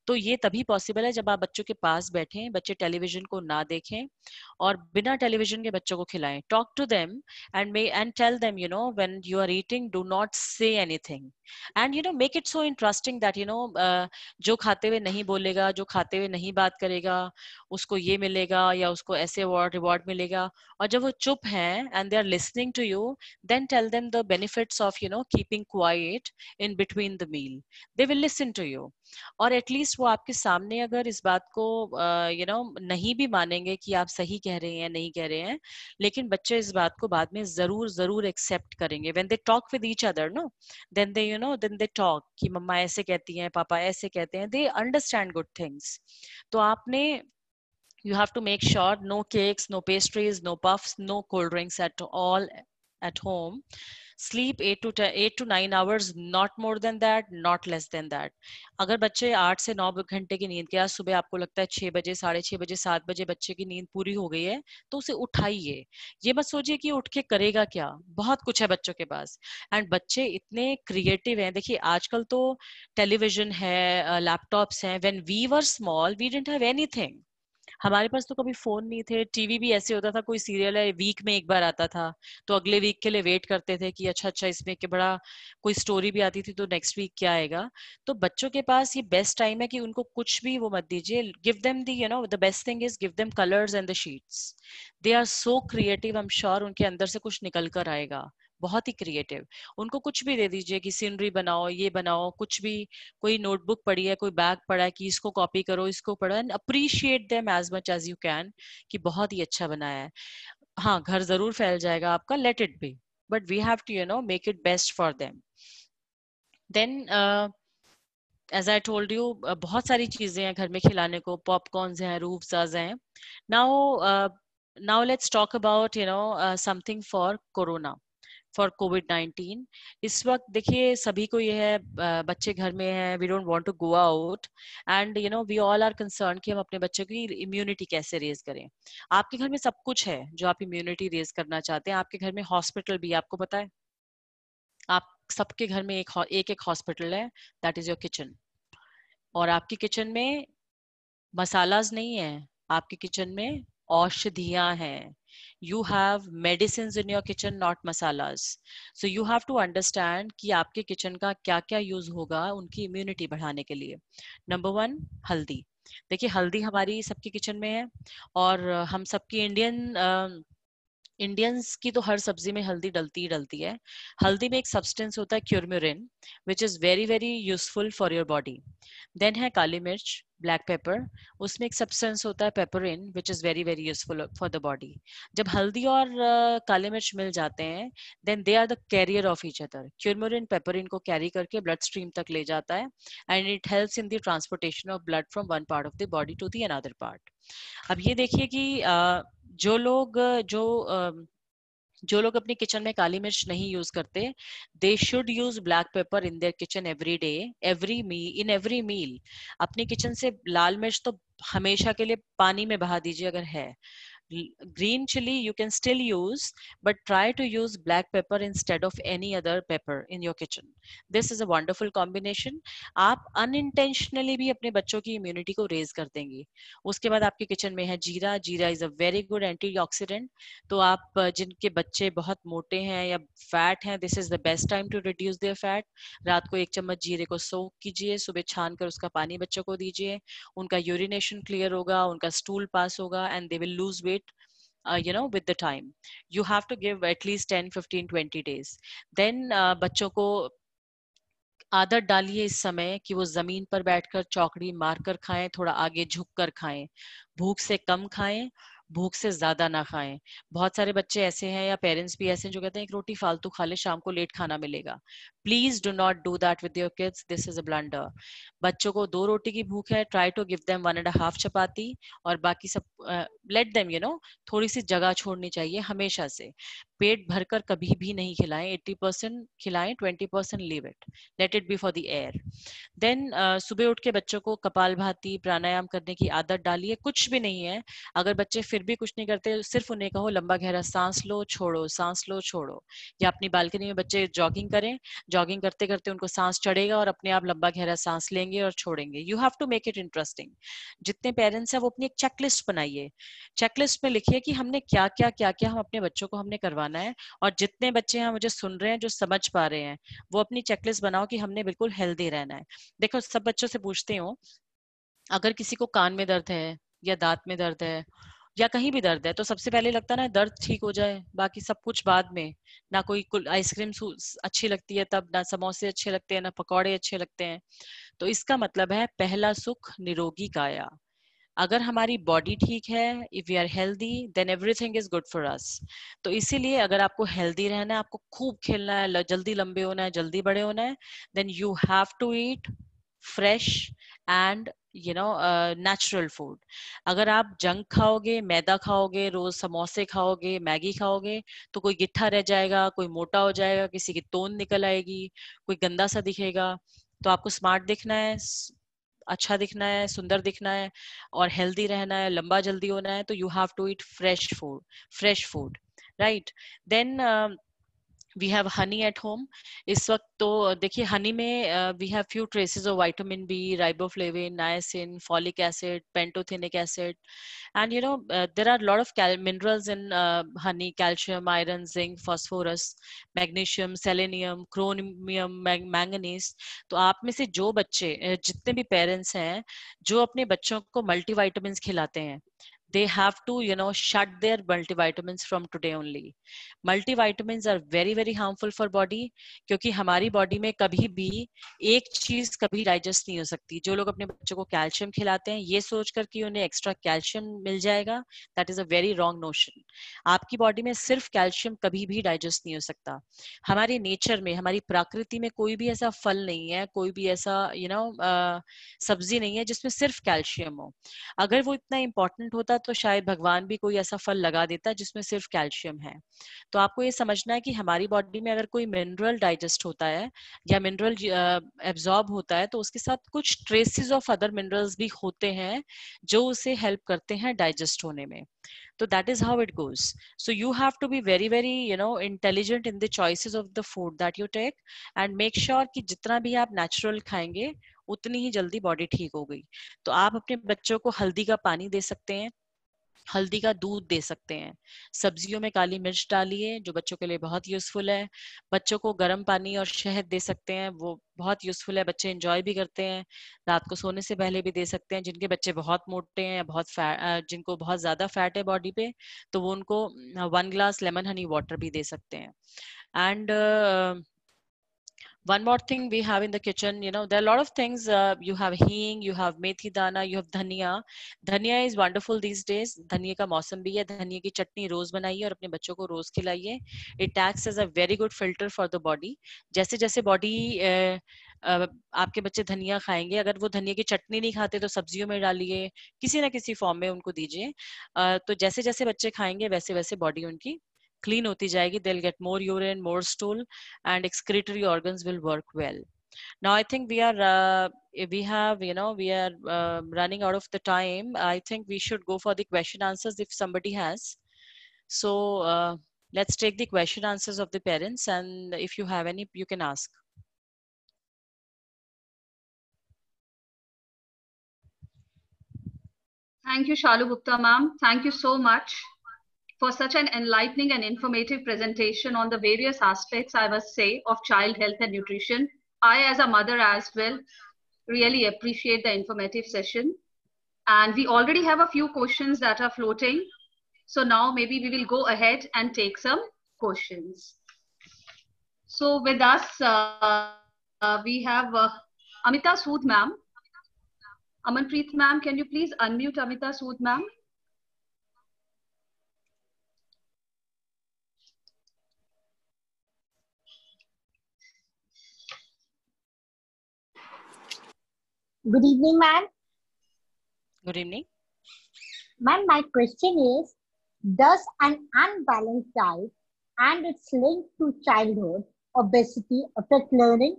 तो ये तभी पॉसिबल है जब आप बच्चों के पास बैठें, बच्चे टेलीविजन को ना देखें और बिना टेलीविजन के बच्चों को खिलाएं. Talk to them and may and tell them, you know, when you are eating do not say anything and you know make it so interesting that you know जो खाते हुए नहीं बोलेगा, जो खाते हुए नहीं बात करेगा, उसको ये मिलेगा या उसको ऐसे अवार्ड रिवॉर्ड मिलेगा. और जब वो चुप हैं and they are listening to you, then tell them the benefits of you know keeping quiet in between the meal. They will listen to you. और एटलीस्ट वो आपके सामने अगर इस बात को यू नो नहीं भी मानेंगे कि आप सही कह रहे हैं नहीं कह रहे हैं, लेकिन बच्चे इस बात को बाद में जरूर जरूर एक्सेप्ट करेंगे. When they talk with each other, no, then they you know then they talk कि मम्मा ऐसे कहती हैं, पापा ऐसे कहते हैं. They understand good things. तो आपने you have to make sure no cakes, no pastries, no puffs, no cold drinks at all at home. Sleep eight to ten, eight to nine hours, not more than that, not less than that. अगर बच्चे आठ से नौ घंटे की नींद के, आज सुबह आपको लगता है छह बजे, साढ़े छह बजे, सात बजे बच्चे की नींद पूरी हो गई है, तो उसे उठाइए. ये मत सोचिए कि उठ के करेगा क्या, बहुत कुछ है बच्चों के पास. एंड बच्चे इतने क्रिएटिव हैं. देखिए आजकल तो टेलीविजन है, लैपटॉप्स हैं. When we were small we didn't have anything. हमारे पास तो कभी फोन नहीं थे. टीवी भी ऐसे होता था, कोई सीरियल है वीक में एक बार आता था, तो अगले वीक के लिए वेट करते थे कि अच्छा अच्छा इसमें के बड़ा कोई स्टोरी भी आती थी तो नेक्स्ट वीक क्या आएगा. तो बच्चों के पास ये बेस्ट टाइम है कि उनको कुछ भी वो मत दीजिए. Give them the, you know, the best thing is give them colours and the sheets. They are so creative. I am sure उनके अंदर से कुछ निकल कर आएगा, बहुत ही क्रिएटिव. उनको कुछ भी दे दीजिए कि सीनरी बनाओ, ये बनाओ, कुछ भी. कोई नोटबुक पड़ी है, कोई बैग पड़ा है, कि इसको कॉपी करो, इसको पढ़ो, and appreciate them as much as you can कि बहुत ही अच्छा बनाया है. हाँ, घर जरूर फैल जाएगा आपका, let it be, but we have to you know make it best for them. Then as I told you, बहुत सारी चीजें हैं घर में खिलाने को. पॉपकॉर्न्स हैं, रूफजाज हैं. Now now let's talk about you know something for corona, for COVID nineteen. इस वक्त देखिए सभी को ये है, बच्चे घर में हैं, we don't want to go out, and you know we all are concern कि हम अपने बच्चों की इम्यूनिटी कैसे रेज करें. आपके घर में सब कुछ है जो आप इम्यूनिटी रेज करना चाहते हैं. आपके घर में हॉस्पिटल भी, आपको पता है, आप सबके घर में एक एक एक हॉस्पिटल है, दैट इज योर किचन. और आपकी किचन में मसालाज नहीं है, आपके किचन में औषधियां हैं. You have medicines in your kitchen, not masalas. So you have to understand कि आपके किचन का क्या क्या यूज होगा उनकी इम्यूनिटी बढ़ाने के लिए. नंबर वन, हल्दी. देखिए हल्दी हमारी सबकी किचन में है, और हम सबकी इंडियन इंडियंस की तो हर सब्जी में हल्दी डलती ही डलती है. हल्दी में एक सब्सटेंस होता है curcumin, which is very very useful for your body. Then है काली मिर्च, ब्लैक पेपर, उसमें एक सब्सटेंस होता है piperine, which is very very useful for the body. जब हल्दी और uh, काली मिर्च मिल जाते हैं, then they are the carrier of each other. Curcumin piperine को कैरी करके ब्लड स्ट्रीम तक ले जाता है, and it helps in the transportation of blood from one part of the body to the another part. अब ये देखिए कि uh, जो लोग जो uh, जो लोग अपनी किचन में काली मिर्च नहीं यूज करते, they should use black pepper in their kitchen every day, every me in every meal. अपनी किचन से लाल मिर्च तो हमेशा के लिए पानी में बहा दीजिए अगर है. green chili you can still use, but try to use black pepper instead of any other pepper in your kitchen. This is a wonderful combination. आप unintentionally भी अपने बच्चों की immunity को raise कर देंगी. उसके बाद आपके किचन में है जीरा. जीरा is a very good antioxidant. तो आप जिनके बच्चे बहुत मोटे हैं या फैट हैं, this is the best time to reduce their fat. रात को एक चम्मच जीरे को सोक कीजिए, सुबह छान कर उसका पानी बच्चों को दीजिए. उनका यूरिनेशन क्लियर होगा, उनका स्टूल पास होगा, and they will lose weight Uh, you know with the time. You have to give at least ten, fifteen, twenty days. Then uh, बच्चों को आदत डालिए इस समय कि वो जमीन पर बैठकर चौकड़ी मारकर खाएं, थोड़ा आगे झुककर खाएं. भूख से कम खाएं, भूख से ज्यादा ना खाएं. बहुत सारे बच्चे ऐसे हैं या पेरेंट्स भी ऐसे हैं जो कहते हैं एक रोटी फालतू खा ले, शाम को लेट खाना मिलेगा. Please do not do that with your kids. This is a blunder. बच्चों को दो रोटी की भूख है, try to give them one and half chapati, और बाकी सब लेट देम यू नो थोड़ी सी जगह छोड़नी चाहिए हमेशा से. पेट भरकर कभी भी नहीं खिलाएं, eighty percent खिलाएं, twenty percent leave it, let it be for the air. Then सुबह उठ के बच्चों को कपालभाति प्राणायाम करने की आदत डालिए। कुछ भी नहीं है, अगर बच्चे फिर भी कुछ नहीं करते, सिर्फ उन्हें कहो लंबा गहरा सांस लो छोड़ो, सांस लो छोड़ो। या अपनी बालकनी में बच्चे जॉगिंग करें, जॉगिंग करते करते उनको सांस चढ़ेगा और अपने आप लंबा गहरा सांस लेंगे और छोड़ेंगे। You have to make it interesting. जितने पेरेंट्स हैं वो अपनी एक चेकलिस्ट बनाइए, चेकलिस्ट में लिखिए कि हमने क्या क्या क्या क्या हम अपने बच्चों को हमने करवाना है। और जितने बच्चे यहाँ मुझे सुन रहे हैं जो समझ पा रहे हैं, वो अपनी चेकलिस्ट बनाओ कि हमने बिल्कुल हेल्दी रहना है। देखो सब बच्चों से पूछती हूँ, अगर किसी को कान में दर्द है या दांत में दर्द है या कहीं भी दर्द है, तो सबसे पहले लगता है ना दर्द ठीक हो जाए, बाकी सब कुछ बाद में। ना कोई आइसक्रीम अच्छी लगती है तब, ना समोसे अच्छे लगते हैं, ना पकौड़े अच्छे लगते हैं। तो इसका मतलब है पहला सुख निरोगी काया। अगर हमारी बॉडी ठीक है, if we are healthy, then everything is good for us. तो इसीलिए अगर आपको हेल्दी रहना है, आपको खूब खेलना है, जल्दी लंबे होना है, जल्दी बड़े होना है, then you have to eat fresh and you know natural food. अगर आप जंक खाओगे, मैदा खाओगे, रोज समोसे खाओगे, मैगी खाओगे, तो कोई गिट्ठा रह जाएगा, कोई मोटा हो जाएगा, किसी की तोंद निकल आएगी, कोई गंदा सा दिखेगा। तो आपको स्मार्ट दिखना है, अच्छा दिखना है, सुंदर दिखना है और हेल्दी रहना है, लंबा जल्दी होना है, तो you have to eat fresh food, fresh food, right. Then we have honey at home. इस वक्त तो देखिए हनी में we have few traces of vitamin B, riboflavin, niacin, folic acid, pantothenic acid, and you know uh, there are a lot of cal- minerals in uh, honey: calcium, iron, zinc, phosphorus, magnesium, selenium, chromium, mang- manganese। तो आप में से जो बच्चे uh, जितने भी parents हैं जो अपने बच्चों को मल्टीविटामिन्स खिलाते हैं, they have to you know shut their multivitamins from today only. Multivitamins are very very harmful for body, क्योंकि हमारी बॉडी में कभी भी एक चीज कभी डाइजेस्ट नहीं हो सकती। जो लोग अपने बच्चों को कैल्शियम खिलाते हैं ये सोचकर कि उन्हें एक्स्ट्रा कैल्शियम मिल जाएगा, that is a very wrong notion. आपकी बॉडी में सिर्फ कैल्शियम कभी भी डाइजेस्ट नहीं हो सकता। हमारे नेचर में, हमारी प्रकृति में कोई भी ऐसा फल नहीं है, कोई भी ऐसा यू नो सब्जी नहीं है जिसमें सिर्फ कैल्शियम हो। अगर वो इतना इंपॉर्टेंट होता तो शायद भगवान भी कोई ऐसा फल लगा देता जिसमें सिर्फ कैल्शियम है। तो आपको ये समझना है कि हमारी बॉडी में अगर कोई मिनरल डाइजेस्ट होता है या मिनरल एब्जॉर्ब होता है, तो उसके साथ कुछ ट्रेसेस ऑफ अदर मिनरल्स भी होते हैं जो उसे हेल्प करते हैं डाइजेस्ट होने में। So that is how it goes. So you have to be very very you know intelligent in the choices of the food that you take, and make sure कि जितना भी आप natural खाएंगे उतनी ही जल्दी बॉडी ठीक हो गई। तो आप अपने बच्चों को हल्दी का पानी दे सकते हैं, हल्दी का दूध दे सकते हैं, सब्जियों में काली मिर्च डालिए जो बच्चों के लिए बहुत यूजफुल है। बच्चों को गर्म पानी और शहद दे सकते हैं, वो बहुत यूजफुल है, बच्चे एंजॉय भी करते हैं। रात को सोने से पहले भी दे सकते हैं। जिनके बच्चे बहुत मोटे हैं या बहुत फैट, जिनको बहुत ज्यादा फैट है बॉडी पे, तो वो उनको one glass lemon honey water भी दे सकते हैं। And one more thing we have in the kitchen, you know there are a lot of things. Uh, you have hing, you have methi dana, you have dhania. Dhania is wonderful these days. धनिया का मौसम भी है, धनिया की चटनी रोज बनाइए और अपने बच्चों को रोज खिलाइए। It acts as a very good filter for the body. जैसे जैसे बॉडी uh, uh, आपके बच्चे धनिया खाएंगे, अगर वो धनिया की चटनी नहीं खाते तो सब्जियों में डालिए, किसी ना किसी फॉर्म में उनको दीजिए। uh, तो जैसे जैसे बच्चे खाएंगे वैसे वैसे बॉडी उनकी clean होती जाएगी, they'll get more urine, more stool, and excretory organs will work well. Now I think we are uh, we have you know we are uh, running out of the time. I think we should go for the question answers if somebody has. So uh, let's take the question answers of the parents, and if you have any you can ask. Thank you, Shalu Gupta ma'am. Thank you so much for such an enlightening and informative presentation on the various aspects, I must say, of child health and nutrition. I, as a mother as well, really appreciate the informative session. And we already have a few questions that are floating. So now maybe we will go ahead and take some questions. So with us, uh, uh, we have uh, Amita Sood ma'am. Amanpreet ma'am, can you please unmute Amita Sood ma'am? Good evening, ma'am. Good evening. Ma'am, my question is, does an unbalanced diet and its link to childhood obesity affect learning?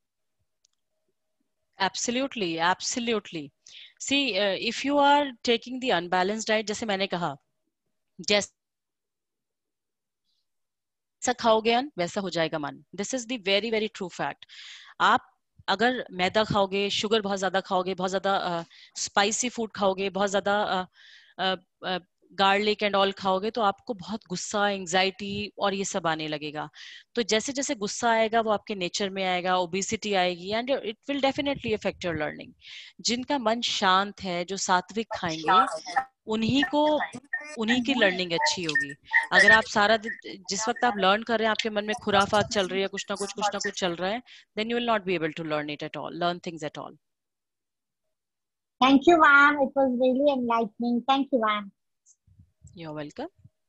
Absolutely, absolutely. See, uh, if you are taking the unbalanced diet, जैसे मैंने कहा, जैसा खाओगे अन वैसा हो जाएगा मन. This is the very very true fact. आप अगर मैदा खाओगे, शुगर बहुत ज़्यादा खाओगे, बहुत ज़्यादा स्पाइसी फूड खाओगे, बहुत ज़्यादा गार्लिक एंड ऑल खाओगे, तो आपको बहुत गुस्सा, एंजाइटी और ये सब आने लगेगा. तो जैसे जैसे गुस्सा आएगा वो आपके नेचर में आएगा, ओबेसिटी आएगी, and it will definitely affect your learning. जिनका मन शांत है, जो सात्विक खाएंगे, उन्हीं को उन्हीं की लर्निंग अच्छी होगी. अगर आप सारा दिन, जिस वक्त आप लर्न कर रहे हैं, आपके मन में खुराफात चल रही है, कुछ ना कुछ कुछ ना कुछ चल रहा है, then you will not be able to learn it at all, learn things at all. Thank you, ma'am. It was really enlightening. Thank you, ma'am. You're welcome.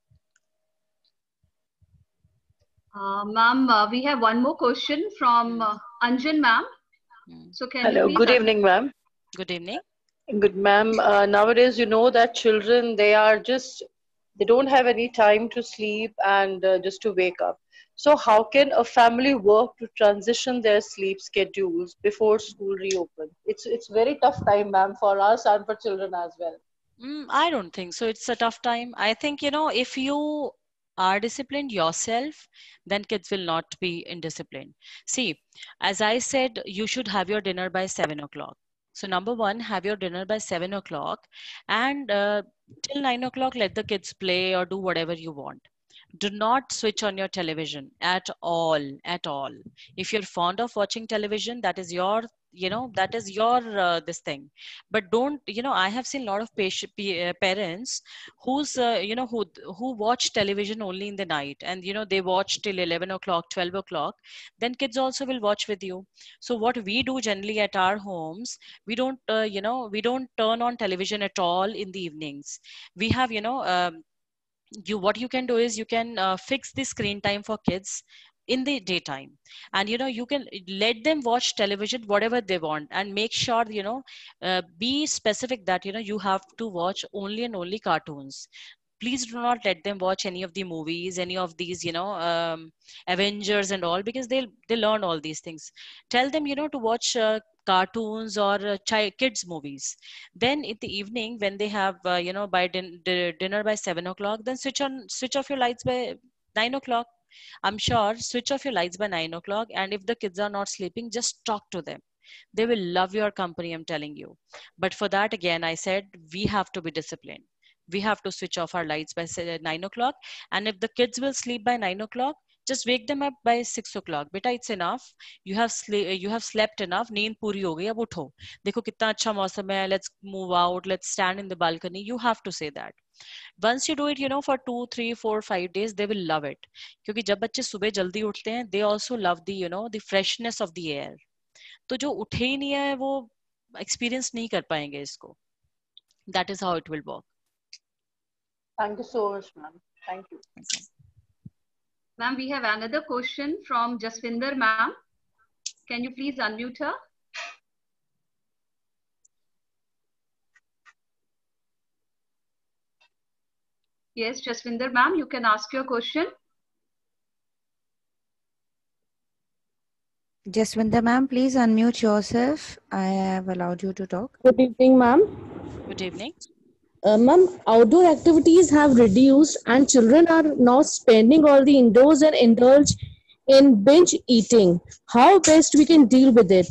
Uh, ma'am, uh, we have one more question from uh, Anjan ma'am. Hmm. So can Hello, you please good un- evening, ma'am. Good evening. Good, ma'am. Uh, nowadays, you know that children, they are just, they don't have any time to sleep and uh, just to wake up. So how can a family work to transition their sleep schedules before school reopens? It's it's very tough time, ma'am, for us and for children as well. Mm, I don't think so. It's a tough time. I think, you know, if you are disciplined yourself, then kids will not be indisciplined. See, as I said, you should have your dinner by seven o'clock. So, number one, have your dinner by seven o'clock, and uh, till nine o'clock, let the kids play or do whatever you want. Do not switch on your television at all, at all. If you're fond of watching television, that is your, you know, that is your uh, this thing. But don't, you know, I have seen a lot of patient, uh, parents who's uh, you know, who who watch television only in the night, and you know, they watch till eleven o'clock, twelve o'clock. Then kids also will watch with you. So what we do generally at our homes, we don't uh, you know, we don't turn on television at all in the evenings. We have, you know, um, you what you can do is you can uh, fix the screen time for kids in the daytime, and you know, you can let them watch television whatever they want, and make sure, you know, uh, be specific that, you know, you have to watch only and only cartoons. Please do not let them watch any of the movies, any of these, you know, um, Avengers and all, because they'll they learn all these things. Tell them, you know, to watch uh, cartoons or uh, chi- kids movies. Then in the evening, when they have uh, you know, by din- di- dinner by seven o'clock, then switch on switch off your lights by nine o'clock. I'm sure, switch off your lights by nine o'clock, and if the kids are not sleeping, just talk to them. They will love your company, I'm telling you. But for that, again, I said, we have to be disciplined. We have to switch off our lights by say, nine o'clock. And if the kids will sleep by nine o'clock, just wake them up by six o'clock. Beta, it's enough. You have sle- you have slept enough. नींद पूरी हो गई, अब उठो. देखो कितना अच्छा मौसम है. Let's move out. Let's stand in the balcony. You have to say that. Once you do it, you know, for two, three, four, five days, they will love it. क्योंकि जब बच्चे सुबह जल्दी उठते हैं, they also love the, you know, the freshness of the air. तो जो उठे ही नहीं है, वो experience नहीं कर पाएंगे इसको. That is how it will work. Thank you so much, ma'am. Thank you. Ma'am, we have another question from Jaswinder ma'am. Can you please unmute her? Yes, Jaswinder ma'am, you can ask your question. Jaswinder ma'am, please unmute yourself. I have allowed you to talk. Good evening, ma'am. Good evening. Uh, ma'am, outdoor activities have reduced and children are now spending all the indoors and indulge in binge eating. How best we can deal with it?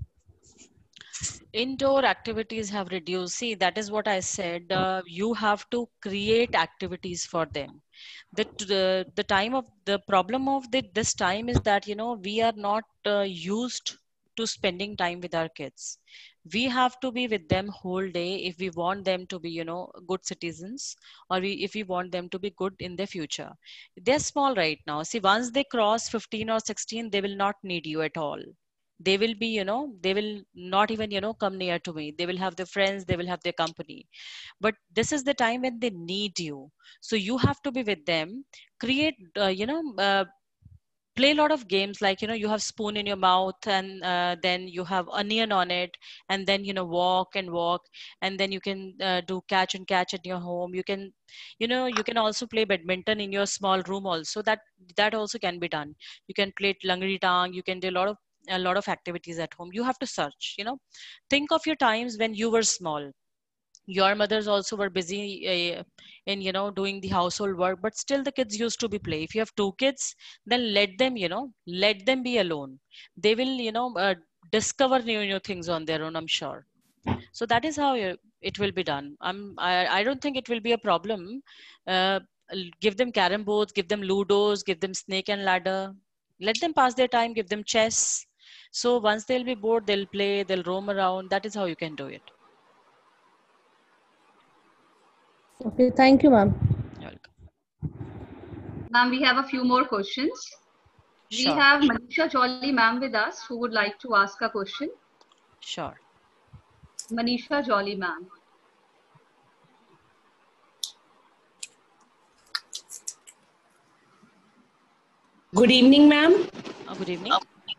Indoor activities have reduced. See, that is what I said. Uh, you have to create activities for them. The, the, the time of the problem of the, this time is that, you know, we are not uh, used to spending time with our kids. We have to be with them whole day if we want them to be, you know, good citizens, or we, if we want them to be good in the future. They're small right now. See, once they cross fifteen or sixteen, they will not need you at all. They will be, you know, they will not even, you know, come near to me. They will have their friends, they will have their company. But this is the time when they need you. So you have to be with them, create, uh, you know, uh, play a lot of games, like, you know, you have spoon in your mouth, and uh, then you have onion on it, and then, you know, walk and walk, and then you can uh, do catch and catch at your home. You can, you know, you can also play badminton in your small room also. That that also can be done. You can play langri tang. You can do a lot of a lot of activities at home. You have to search, you know, think of your times when you were small. Your mothers also were busy uh, in, you know, doing the household work, but still the kids used to be play. If you have two kids, then let them, you know, let them be alone. They will, you know, uh, discover new new things on their own, I'm sure. So that is how you, it will be done. I'm, I, I don't think it will be a problem. uh, l- Give them carom boards, give them ludos, give them snake and ladder. Let them pass their time, give them chess. So once they'll be bored, they'll play, they'll roam around. That is how you can do it. Okay, thank you, ma'am. You're welcome. Ma'am, we have a few more questions. We Sure, have Manisha Jolly ma'am with us who would like to ask a question. sure. Manisha Jolly ma'am. Good evening, ma'am. Uh, good evening.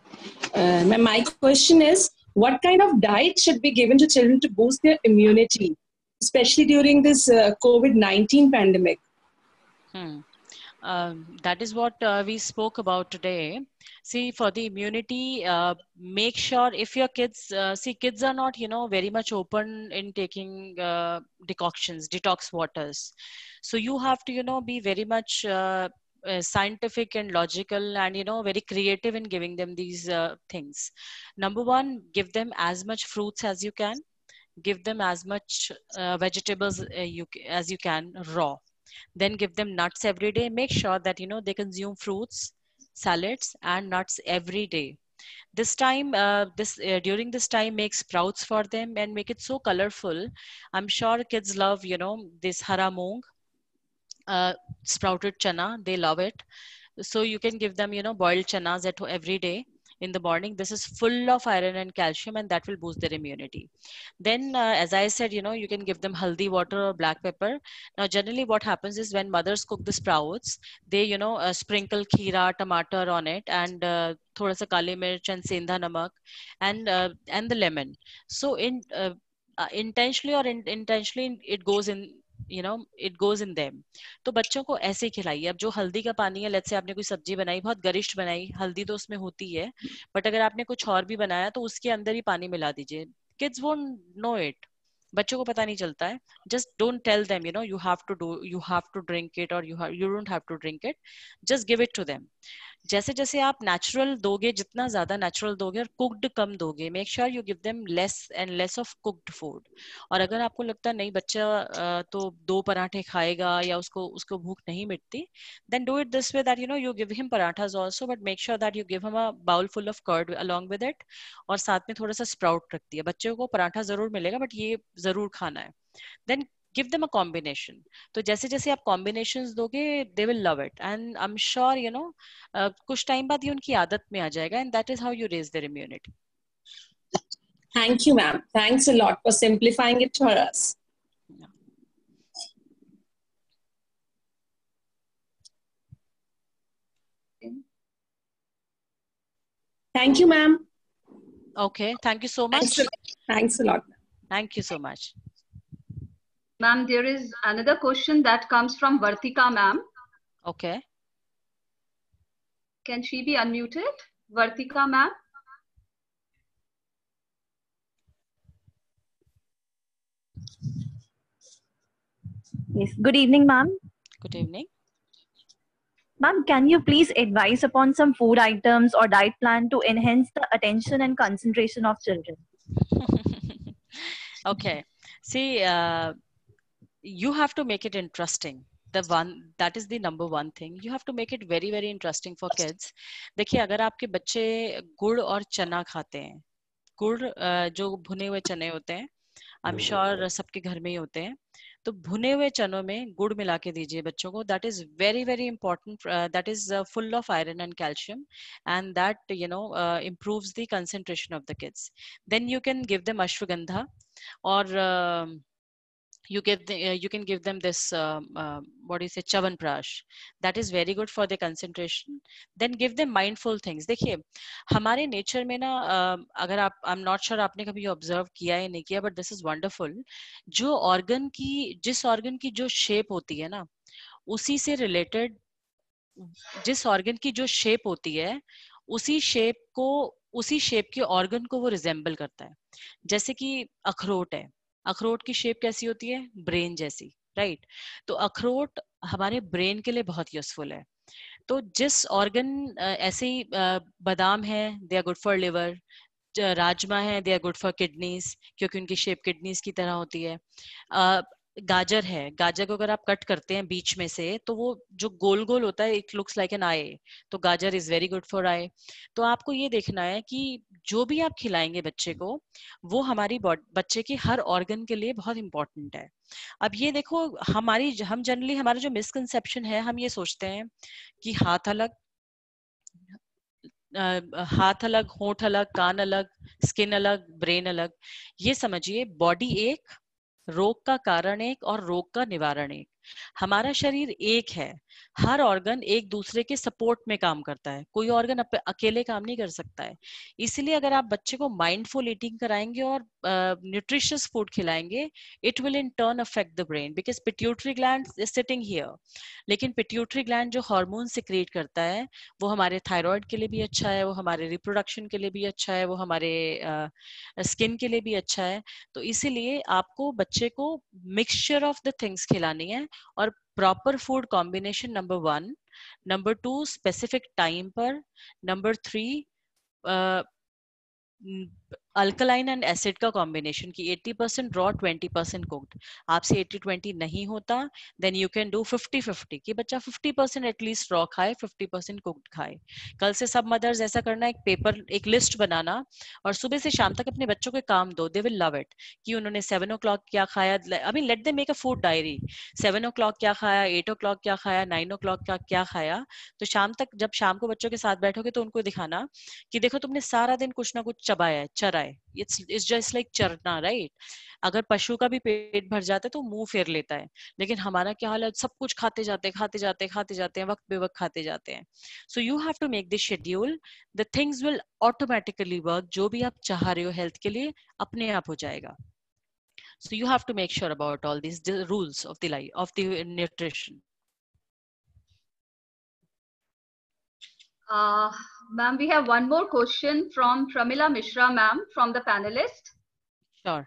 Uh, my, my question is, what kind of diet should be given to children to boost their immunity, especially during this uh, COVID nineteen pandemic? Hmm. Um, that is what uh, we spoke about today. See, for the immunity, uh, make sure if your kids, uh, see, kids are not, you know, very much open in taking uh, decoctions, detox waters. So you have to, you know, be very much uh, uh, scientific and logical, and, you know, very creative in giving them these uh, things. Number one, give them as much fruits as you can. Give them as much uh, vegetables uh, you, as you can raw. Then give them nuts every day. Make sure that, you know, they consume fruits, salads and nuts every day. This time uh, this uh, during this time, make sprouts for them and make it so colorful. I'm sure kids love, you know, this hara moong, uh, sprouted chana. They love it. So you can give them, you know, boiled chanas at every day in the morning. This is full of iron and calcium, and that will boost their immunity. Then uh, as I said, you know, you can give them haldi water or black pepper. Now generally what happens is, when mothers cook the sprouts, they, you know, uh, sprinkle kheera, tomato on it, and uh, thoda sa kali mirch and sendha namak, and uh, and the lemon. So in uh, uh, intentionally or in, intentionally it goes in, you know, it goes in them. तो बच्चों को ऐसे ही खिलाइए. अब जो हल्दी का पानी है, लेट्स से आपने कोई सब्जी बनाई, बहुत गरिष्ठ बनाई, हल्दी तो उसमें होती है, बट अगर आपने कुछ और भी बनाया तो उसके अंदर ही पानी मिला दीजिए. Kids won't know it. बच्चों को पता नहीं चलता है. Just don't tell them, you know, you have to do, you have to drink it, और you you don't have to drink it. Just give it to them. जैसे जैसे आप नेचुरल दोगे, जितना ज्यादा नेचुरल दोगे और कुक्ड कम दोगे, make sure you give them less and less of cooked food. और अगर आपको लगता है नहीं बच्चा अ, तो दो पराठे खाएगा या उसको उसको भूख नहीं मिटती, then do it this way, that, you know, you give him parathas also, but make sure that you give him a bowl full of curd along with it, और साथ में थोड़ा सा स्प्राउट रख दिया. बच्चे को पराठा जरूर मिलेगा, बट ये जरूर खाना है. then give them a combination. तो जैसे जैसे आप combinations दोगे, they will love it, and I'm sure, you know, uh, कुछ टाइम बाद ये उनकी आदत में आ जाएगा, and that is how you raise their immunity. Thank you, ma'am. Thanks a lot for simplifying it for us. Thank you, ma'am. Okay, thank you so much. Thanks a, thanks a lot. Thank you so much. Ma'am, there is another question that comes from Vartika ma'am. Okay. Can she be unmuted? Vartika ma'am. Yes. Good evening, ma'am. Good evening. Ma'am, can you please advise upon some food items or diet plan to enhance the attention and concentration of children? Okay. See, uh, you have to make it interesting. The one that is the number one thing. You have to make it very very interesting for kids. देखिए, अगर आपके बच्चे गुड़ और चना खाते हैं, गुड़ अ, जो भुने हुए चने होते हैं, आई एम श्योर सबके घर में ही होते हैं, तो भुने हुए चनों में गुड़ मिला के दीजिए बच्चों को. That is very very important. That is full of iron and calcium, and that, you know, uh, improves the concentration of the kids. Then you can give them ashwagandha, or um you give the, uh, you can give them this um, uh, what do you say, chavanprash. That is very good for their concentration. Then give them mindful things. देखिए हमारे nature में ना uh, अगर आप, आई am not sure आपने कभी observe किया या नहीं किया, बट दिस इज वंडरफुल, जो ऑर्गन की जिस ऑर्गन की जो शेप होती है ना, उसी से रिलेटेड, जिस ऑर्गन की जो शेप होती है उसी शेप को, उसी शेप के ऑर्गन को वो रिजेंबल करता है. जैसे कि अखरोट है, अखरोट की शेप कैसी होती है, ब्रेन जैसी, राइट? तो अखरोट हमारे ब्रेन के लिए बहुत यूजफुल है. तो जिस ऑर्गन, ऐसे ही बादाम है, they are good for liver, rajma है, they are good for kidneys, क्योंकि उनकी शेप किडनीज की तरह होती है. गाजर है, गाजर को अगर आप कट करते हैं बीच में से तो वो जो गोल गोल होता है, it looks like an eye, तो gajar is very good for eye. तो आपको ये देखना है कि जो भी आप खिलाएंगे बच्चे को, वो हमारी बच्चे के हर ऑर्गन के लिए बहुत इंपॉर्टेंट है. अब ये देखो, हमारी हम जनरली, हमारा जो मिसकंसेप्शन है, हम ये सोचते हैं कि हाथ अलग, Uh, हाथ अलग, होंठ अलग, कान अलग, स्किन अलग, ब्रेन अलग. ये समझिए, बॉडी एक, रोग का कारण एक और रोग का निवारण एक. हमारा शरीर एक है, हर ऑर्गन एक दूसरे के सपोर्ट में काम करता है, कोई ऑर्गन अकेले काम नहीं कर सकता है. इसलिए अगर आप बच्चे को माइंडफुल ईटिंग कराएंगे और न्यूट्रिशियस uh, फूड खिलाएंगे, it will in turn affect the brain, because pituitary gland is sitting here. लेकिन पिट्यूटरी ग्लैंड जो हार्मोन सिक्रिएट करता है, वो हमारे थायराइड के लिए भी अच्छा है, वो हमारे रिप्रोडक्शन के लिए भी अच्छा है, वो हमारे स्किन uh, के लिए भी अच्छा है. तो इसीलिए आपको बच्चे को मिक्सचर ऑफ द थिंग्स खिलानी है, और proper food combination, number one. Number two, specific time पर. Number three, alkaline and acid का कॉम्बिनेशन, की eighty percent raw, twenty percent cooked. आपसे eighty twenty नहीं होता, then you can do fifty fifty, कि बच्चा fifty percent एटलीस्ट रॉ खाए, fifty percent cooked खाए. कल से सब मदर्स ऐसा करना, एक पेपर, एक लिस्ट बनाना, और सुबह से शाम तक अपने बच्चों को काम दो, दे विल लव इट. कि उन्होंने सेवन ओ क्लॉक क्या खाया, I mean let them make a food diary. Seven o'clock क्या खाया, एट ओ क्लॉक क्या खाया, नाइन ओ क्लॉक का क्या खाया. तो शाम तक, जब शाम को बच्चों के साथ बैठोगे, तो उनको दिखाना कि देखो तुमने सारा दिन कुछ ना कुछ चबाया है, चरा है. It's it's just like चरना, राइट? अगर पशु का भी पेट भर जाता है तो मुंह फेर लेता है, लेकिन हमारा क्या हाल है, सब कुछ खाते जाते खाते जाते खाते जाते हैं, वक्त बेवक्त खाते जाते हैं. So you have to make this schedule, the things will automatically work. जो भी आप चाह रहे हो हेल्थ के लिए, अपने आप हो जाएगा. So you have to make sure about all this rules of the life, of the nutrition. Uh, ma'am, we have one more question from Pramila Mishra, ma'am, from the panelist. Sure.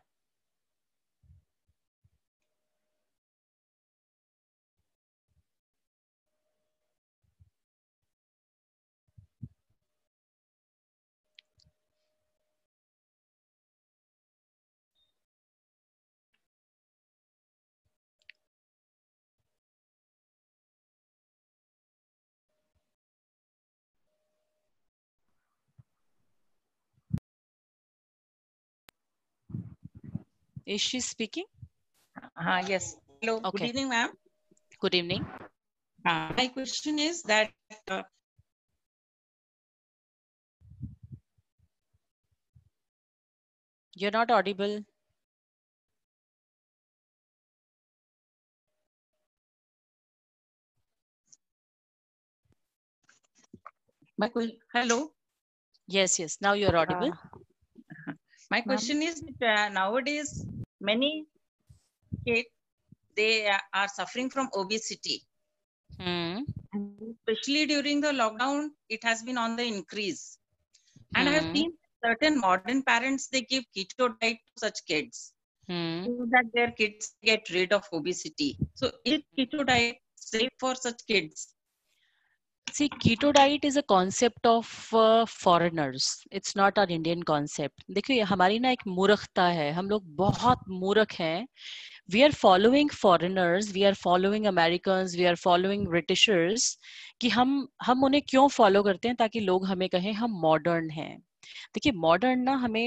Is she speaking? Uh, yes. Hello. Okay. Good evening, ma'am. Good evening. Uh, my question is that uh, you're not audible. My hello. Yes, yes. Now you're audible. Uh, my question is that uh, nowadays many kids, they are suffering from obesity. Hmm. Especially during the lockdown, it has been on the increase. And Hmm. I have seen certain modern parents, they give keto diet to such kids Hmm. so that their kids get rid of obesity. So is keto diet safe for such kids? See, keto diet is a concept of uh, foreigners. It's not an Indian concept. देखिए, हमारी ना एक मूर्खता है, हम लोग बहुत मूर्ख हैं. We are following foreigners, we are following Americans, we are following Britishers. कि हम हम उन्हें क्यों फॉलो करते हैं, ताकि लोग हमें कहें हम मॉडर्न हैं. देखिए, मॉडर्न ना हमें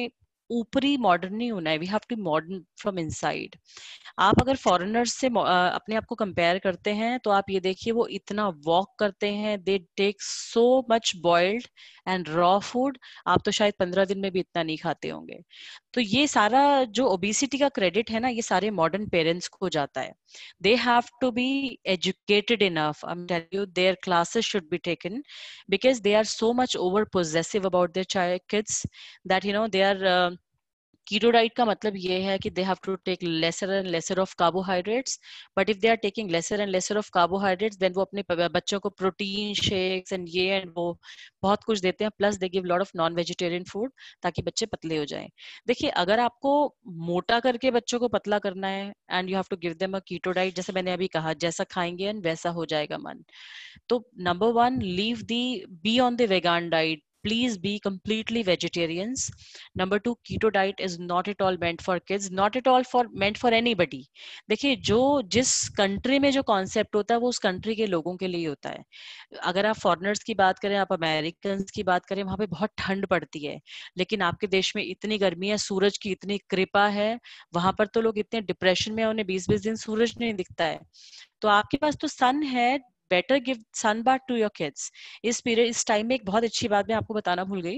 ऊपरी मॉडर्न नहीं होना है, we have to modern from inside. आप अगर फॉरेनर्स से अपने आप को कंपेयर करते हैं तो आप ये देखिए वो इतना वॉक करते हैं, they take so much boiled and raw food, आप तो शायद पंद्रह दिन में भी इतना नहीं खाते होंगे। तो ये सारा जो ओबेसिटी का क्रेडिट है ना, ये सारे मॉडर्न पेरेंट्स को जाता है। They have to be educated enough, I am telling you, their classes should be taken because they are so much over possessive about their child kids that you know they are uh, keto diet का मतलब ये है कि they have to take lesser and lesser of carbohydrates, but if they are taking lesser and lesser of carbohydrates then वो अपने बच्चों को protein shakes and ये एंड वो बहुत कुछ देते हैं, plus they give lot of non vegetarian food ताकि बच्चे पतले हो जाएं। देखिए अगर आपको मोटा करके बच्चों को पतला करना है and you have to give them a keto diet, जैसे मैंने अभी कहा, जैसा खाएंगे एंड वैसा हो जाएगा मन। तो number one, leave the be on the vegan diet, please be completely vegetarians. Number two, keto diet is not at all meant for kids, not at all for meant for anybody. देखिए जो जिस country में जो concept होता है वो उस country के लोगों के लिए होता है। अगर आप फॉरेनर्स की बात करें, आप अमेरिकन की बात करें, वहां पे बहुत ठंड पड़ती है, लेकिन आपके देश में इतनी गर्मी है, सूरज की इतनी कृपा है, वहां पर तो लोग इतने डिप्रेशन में, उन्हें बीस बीस दिन सूरज नहीं दिखता है। तो आपके पास तो सन है, better give sun bath to your kids. इस पीरियड इस टाइम में एक बहुत अच्छी बात मैं आपको बताना भूल गई,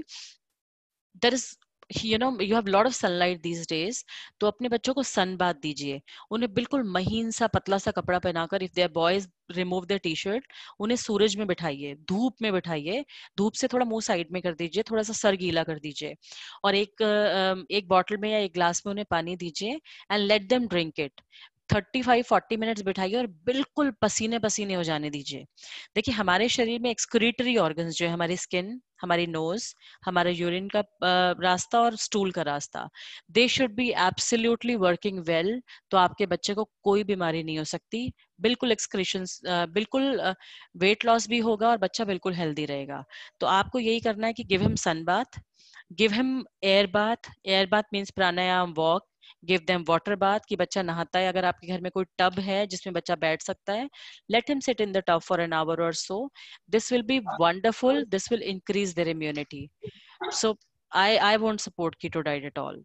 there is you know you have lot of sunlight these days, तो अपने बच्चों को सन बाथ दीजिए, उन्हें बिल्कुल महीन सा पतला सा कपड़ा पहनाकर, if their boys remove their T shirt, उन्हें सूरज में बिठाइए, धूप में बिठाइए, धूप से थोड़ा मुंह साइड में कर दीजिए, थोड़ा सा सर गीला कर दीजिए, और एक एक बॉटल में या एक ग्लास में उन्हें पानी दीजिए and let them drink it. Thirty five forty minutes बिठाइए और बिल्कुल पसीने पसीने हो जाने दीजिए। देखिए हमारे शरीर में एक्सक्रीटरी ऑर्गन्स जो है, हमारी स्किन, हमारी नोज, हमारा यूरिन का रास्ता और स्टूल का रास्ता, they should be absolutely working well. तो आपके बच्चे को कोई बीमारी नहीं हो सकती, बिल्कुल एक्सक्रीशंस, बिल्कुल वेट लॉस भी होगा और बच्चा बिल्कुल हेल्दी रहेगा। तो आपको यही करना है कि give him sun bath, give him air bath, air bath means pranayama, walk, give them water bath कि बच्चा नहाता है, अगर आपके घर में कोई टब है जिसमें बच्चा बैठ सकता है, let him sit in the tub for an hour और so, this will be wonderful, this will increase their immunity. So I I won't support keto diet at all.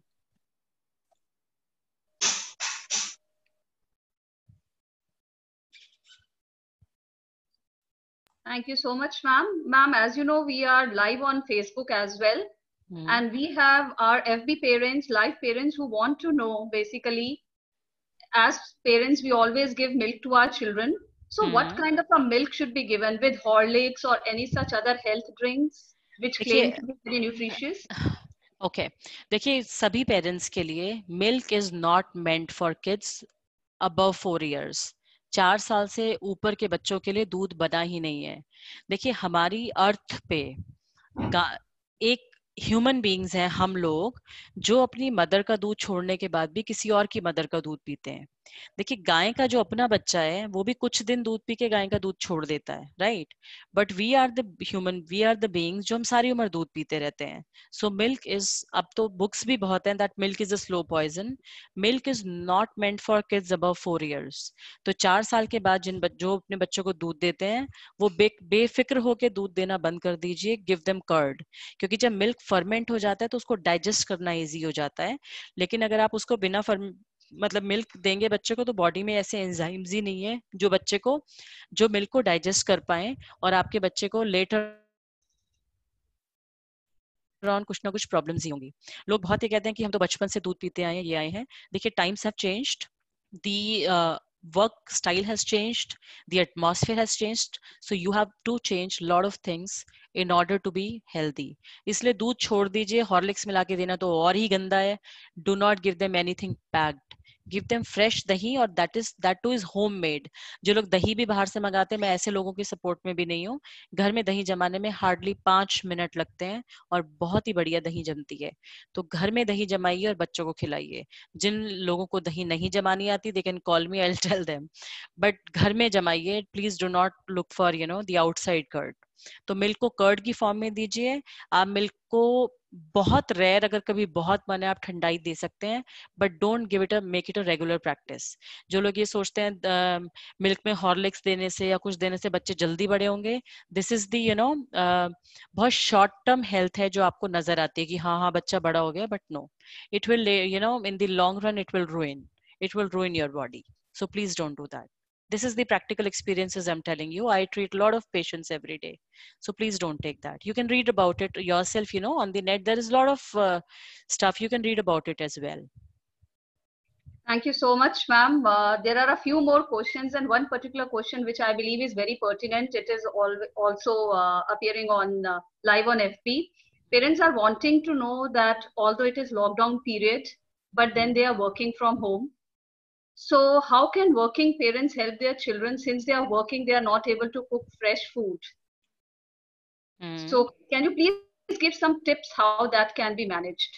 Thank you so much, ma'am. Ma'am, as you know, we are live on Facebook as well. Mm. And we have our F B parents, live parents who want to know, basically, as parents, we always give milk to our children. So mm. what kind of a milk should be given, with Horlicks or any such other health drinks which claim to be very nutritious? Okay. देखिए सभी parents के लिए milk is not meant for kids above four years. चार साल से ऊपर के बच्चों के लिए दूध बना ही नहीं है। देखिए हमारी अर्थ पे एक ह्यूमन बीइंग्स हैं हम लोग, जो अपनी मदर का दूध छोड़ने के बाद भी किसी और की मदर का दूध पीते हैं। देखिए गाय का जो अपना बच्चा है वो भी कुछ दिन दूध पी के गाय का दूध छोड़ देता है, right? But we are the human, we are the beings जो हम सारी उम्र दूध पीते रहते हैं। सो मिल्क इज, अब तो बुक्स भी बहुत हैं that milk is a slow poison. Milk is not meant for kids above four years. तो चार साल के बाद जिन जो अपने बच्चों को दूध देते हैं वो बे, बेफिक्र होकर दूध देना बंद कर दीजिए। गिव देम कर्ड, क्योंकि जब मिल्क फर्मेंट हो जाता है तो उसको डाइजेस्ट करना ईजी हो जाता है। लेकिन अगर आप उसको बिना फर्म मतलब मिल्क देंगे बच्चे को तो बॉडी में ऐसे एंजाइम्स ही नहीं है जो बच्चे को जो मिल्क को डाइजेस्ट कर पाए, और आपके बच्चे को लेटर कुछ ना कुछ प्रॉब्लम्स ही होंगी। लोग बहुत ये कहते हैं कि हम तो बचपन से दूध पीते आए हैं, ये आए हैं। देखिए times have changed, the work style has changed, the atmosphere has changed, so you have to change lot of things in order to be healthy. इसलिए दूध छोड़ दीजिए, हॉर्लिक्स मिला के देना तो और ही गंदा है। Do not give them anything packed, give them fresh दही, और that is that too is homemade। जो लोग दही भी बाहर से मंगाते हैं, मैं ऐसे लोगों की सपोर्ट में भी नहीं हूँ। घर में दही जमाने में हार्डली पांच मिनट लगते हैं और बहुत ही बढ़िया दही जमती है। तो घर में दही जमाइए और बच्चों को खिलाइए। जिन लोगों को दही नहीं जमानी आती, they can call me, I'll tell them, but घर में जमाइए। Please do not look for you know the outside curd. तो मिल्क को कर्ड की फॉर्म में दीजिए। आप मिल्क को बहुत रेयर, अगर कभी बहुत मन है आप ठंडाई दे सकते हैं, but don't give it a make it a regular practice. जो लोग ये सोचते हैं मिल्क में हॉर्लिक्स देने से या कुछ देने से बच्चे जल्दी बड़े होंगे, this is the you know बहुत शॉर्ट टर्म हेल्थ है जो आपको नजर आती है कि हाँ हाँ बच्चा बड़ा हो गया, but no, it will you know in the long run it will ruin it will ruin your body. So please don't do that. This is the practical experiences I'm telling you. I treat a lot of patients every day. So please don't take that. You can read about it yourself, you know, on the net. There is a lot of uh, stuff you can read about it as well. Thank you so much, ma'am. Uh, there are a few more questions, and one particular question which I believe is very pertinent. It is al- also uh, appearing on uh, live on F B. Parents are wanting to know that although it is lockdown period, but then they are working from home. So how can working parents help their children? Since they are working, they are not able to cook fresh food. Mm. So can you please give some tips how that can be managed?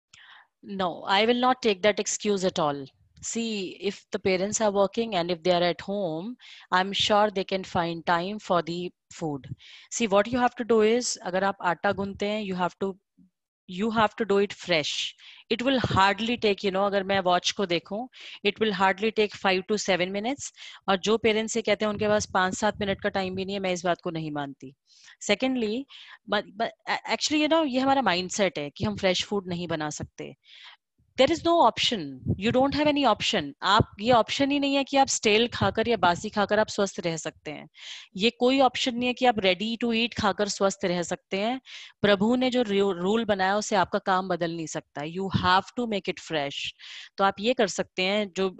No, I will not take that excuse at all. See, if the parents are working and if they are at home, I'm sure they can find time for the food. See, what you have to do is, agar aap aata gunte hain, you have to you have to do it fresh. It will hardly take, you know, अगर मैं watch को देखूं, it will hardly take five to seven minutes. और जो parents से कहते हैं उनके पास पाँच सात मिनट का time भी नहीं है, मैं इस बात को नहीं मानती. Secondly, but, but actually, you know, ये हमारा mindset है कि हम fresh food नहीं बना सकते. There is no option. You don't have any option. आप ये option ही नहीं है कि आप stale खाकर या बासी खाकर आप स्वस्थ रह सकते हैं. ये कोई option नहीं है कि आप ready to eat खाकर स्वस्थ रह सकते हैं. प्रभु ने जो rule बनाया उसे आपका काम बदल नहीं सकता. You have to make it fresh. तो आप ये कर सकते हैं, जो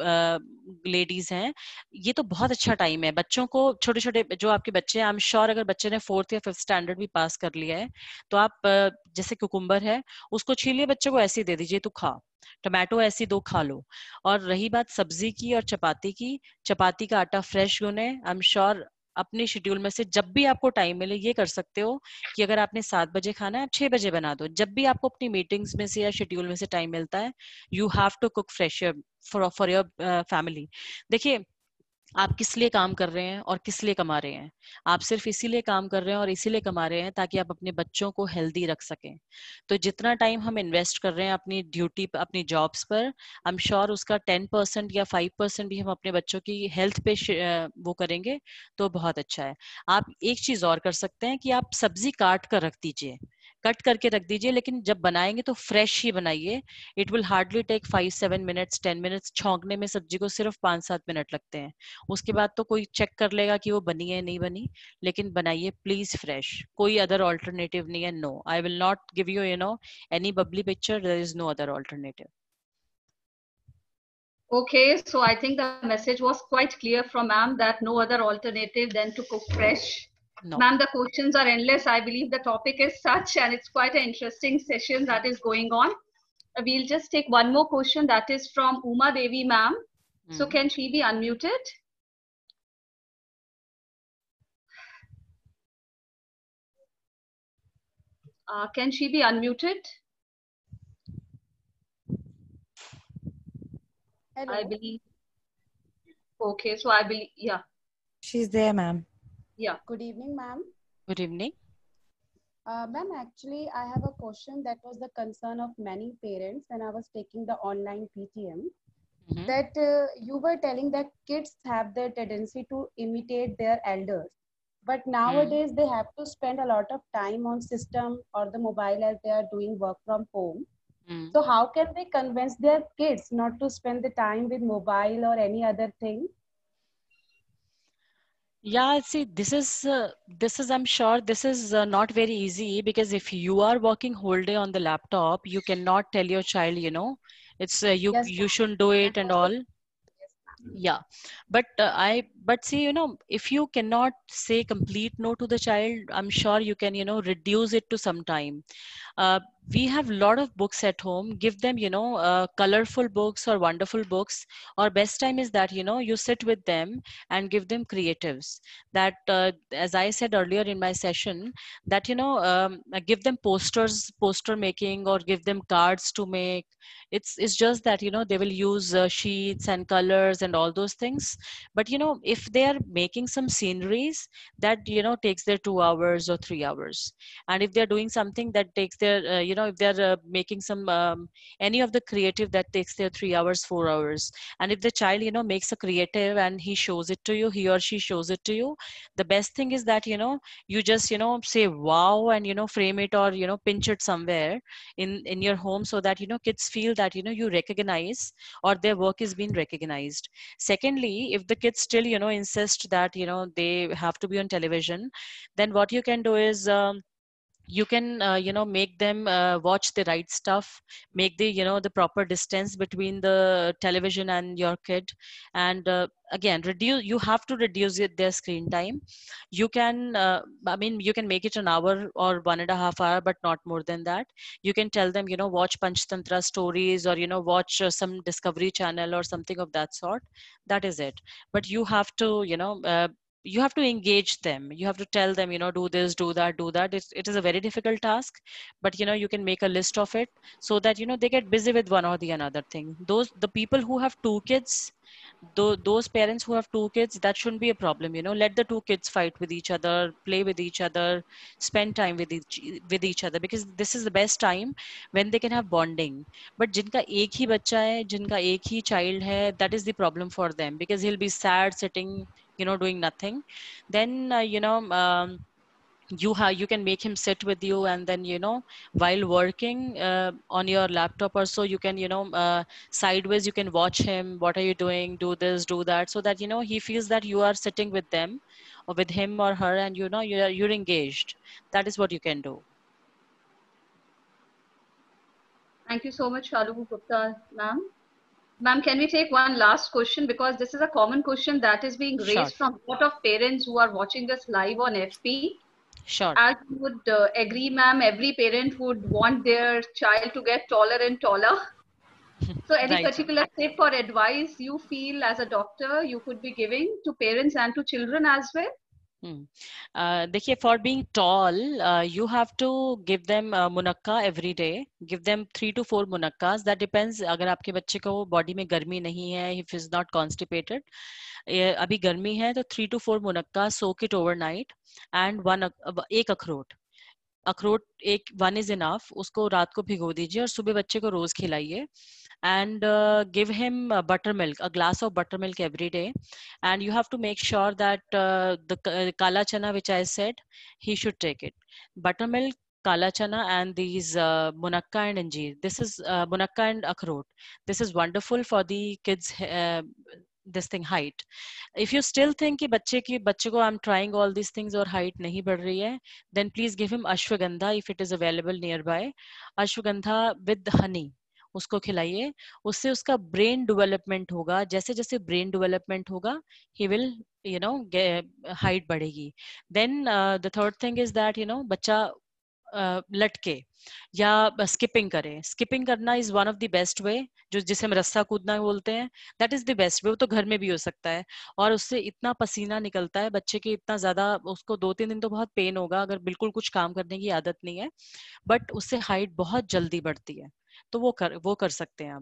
ladies हैं, ये तो बहुत अच्छा time है. बच्चों को छोटे छोटे जो आपके बच्चे हैं, I'm sure अगर बच्चे ने fourth या fifth standard भी पास कर लिया है, तो आप जैसे कुकुम्बर है उसको छीलिए, बच्चे को ऐसे ही दे दीजिए, तू खा. टमाटो ऐसी दो खा लो. और रही बात सब्जी की और चपाती की, चपाती का आटा फ्रेश गुने. आई एम श्योर अपने शेड्यूल में से जब भी आपको टाइम मिले ये कर सकते हो कि अगर आपने सात बजे खाना है, आप छह बजे बना दो. जब भी आपको अपनी मीटिंग्स में से या शेड्यूल में से टाइम मिलता है, you have to cook fresh for for your family. देखिए, आप किस लिए काम कर रहे हैं और किस लिए कमा रहे हैं? आप सिर्फ इसीलिए काम कर रहे हैं और इसीलिए कमा रहे हैं ताकि आप अपने बच्चों को हेल्दी रख सकें. तो जितना टाइम हम इन्वेस्ट कर रहे हैं अपनी ड्यूटी पर, अपनी जॉब्स पर, आई एम श्योर उसका टेन परसेंट या फाइव परसेंट भी हम अपने बच्चों की हेल्थ पे वो करेंगे तो बहुत अच्छा है. आप एक चीज और कर सकते हैं कि आप सब्जी काट कर रख दीजिए, कट करके रख दीजिए, लेकिन जब बनाएंगे तो फ्रेश ही बनाइए. It will hardly take five seven minutes ten minutes. छौंकने में सब्जी को सिर्फ पाँच सात मिनट लगते हैं. उसके बाद तो कोई चेक कर लेगा कि वो बनी है नहीं बनी, लेकिन बनाइए प्लीज फ्रेश. कोई अदर ऑल्टरनेटिव नहीं है. No, I will not give you you know any bubbly picture. There is no other alternative. Okay, so I think the message was quite clear from ma'am that no other alternative than to cook fresh. No. Ma'am, the questions are endless. I believe the topic is such, and it's quite an interesting session that is going on. We'll just take one more question that is from Uma Devi ma'am. Mm. So can she be unmuted? Uh, can she be unmuted? Hello. I believe. Okay, so I believe, yeah. She's there, ma'am. Yeah. Good evening, ma'am. Good evening. Uh, ma'am, actually, I have a question that was the concern of many parents when I was taking the online P T M. Mm-hmm. That uh, you were telling that kids have the tendency to imitate their elders. But nowadays, mm-hmm. they have to spend a lot of time on system or the mobile as they are doing work from home. Mm-hmm. So how can they convince their kids not to spend the time with mobile or any other thing? Yeah, see, this is, uh, this is, I'm sure this is uh, not very easy, because if you are working whole day on the laptop, you cannot tell your child, you know, it's, uh, you, yes, you shouldn't do it and all. Yeah, but uh, I, but see, you know, if you cannot say complete no to the child, I'm sure you can, you know, reduce it to some time. Uh, we have a lot of books at home. Give them, you know, uh, colorful books or wonderful books. Or best time is that, you know, you sit with them and give them creatives. That, uh, as I said earlier in my session, that, you know, um, give them posters, poster making, or give them cards to make. It's, it's just that, you know, they will use uh, sheets and colors and all those things. But, you know, if they are making some sceneries, that, you know, takes their two hours or three hours. And if they're doing something that takes their, uh, you know, if they're uh, making some, um, any of the creative that takes their three hours, four hours. And if the child, you know, makes a creative and he shows it to you, he or she shows it to you, the best thing is that, you know, you just, you know, say wow, and, you know, frame it or, you know, pinch it somewhere in, in your home, so that, you know, kids feel that, you know, you recognize or their work is being recognized. Secondly, if the kids still, you know, insist that, you know, they have to be on television, then what you can do is, um, you can, uh, you know, make them uh, watch the right stuff, make the, you know, the proper distance between the television and your kid. And uh, again, reduce, you have to reduce it, their screen time. You can, uh, I mean, you can make it an hour or one and a half hour, but not more than that. You can tell them, you know, watch Panchtantra stories, or, you know, watch uh, some Discovery Channel or something of that sort. That is it. But you have to, you know, uh, you have to engage them. You have to tell them, you know, do this, do that, do that. It's, it is a very difficult task, but, you know, you can make a list of it, so that, you know, they get busy with one or the another thing. Those, the people who have two kids, Th- those parents who have two kids, that shouldn't be a problem. You know, let the two kids fight with each other, play with each other, spend time with each with each other, because this is the best time when they can have bonding. But jinka ek hi bacha hai, jinka ek hi child hai, that is the problem for them, because he'll be sad sitting, you know, doing nothing. Then uh, you know um, you have, you can make him sit with you, and then, you know, while working uh, on your laptop or so, you can, you know, uh, sideways you can watch him, what are you doing, do this, do that, so that, you know, he feels that you are sitting with them or with him or her, and, you know, you're, you're engaged. That is what you can do. Thank you so much, Shalu Gupta, ma'am. Ma'am, can we take one last question, because this is a common question that is being raised Sure. from a lot of parents who are watching us live on F P. Sure. As you would uh, agree, ma'am, every parent would want their child to get taller and taller. So any Right. particular tip or advice you feel as a doctor you could be giving to parents and to children as well? Hmm. Uh, देखिए, for being tall, uh, you have to give them uh, munakka every day. Give them three to four munakkas. That depends. अगर आपके बच्चे को body में गर्मी नहीं है, if is not constipated, ये अभी गर्मी है, तो three to four munakka, soak it overnight, and one एक अखरोट अखरोट एक वन इज इनफ, उसको रात को भिगो दीजिए और सुबह बच्चे को रोज खिलाइए. And uh, give him uh, buttermilk, a glass of buttermilk every day. And you have to make sure that uh, the uh, kala chana which I said, he should take it. Buttermilk, kala chana, and these uh, munakka and anjeer. This is uh, munakka and akhrot. This is wonderful for the kids' uh, this thing height. If you still think कि बच्चे की बच्चे को I'm trying all these things और height नहीं बढ़ रही है, then please give him ashwagandha if it is available nearby. Ashwagandha with honey. उसको खिलाइए, उससे उसका ब्रेन डेवलपमेंट होगा. जैसे जैसे ब्रेन डेवलपमेंट होगा, he will, you know, height बढ़ेगी. Then the third thing is that, you know, बच्चा uh, लटके या स्किपिंग करे. स्किपिंग करना is one of the best way, जो जिसे हम रस्सा कूदना बोलते हैं. That is the best way. वो तो घर में भी हो सकता है, और उससे इतना पसीना निकलता है बच्चे के, इतना ज्यादा, उसको दो तीन दिन तो बहुत पेन होगा अगर बिल्कुल कुछ काम करने की आदत नहीं है, बट उससे हाइट बहुत जल्दी बढ़ती है. तो वो कर वो कर सकते हैं आप.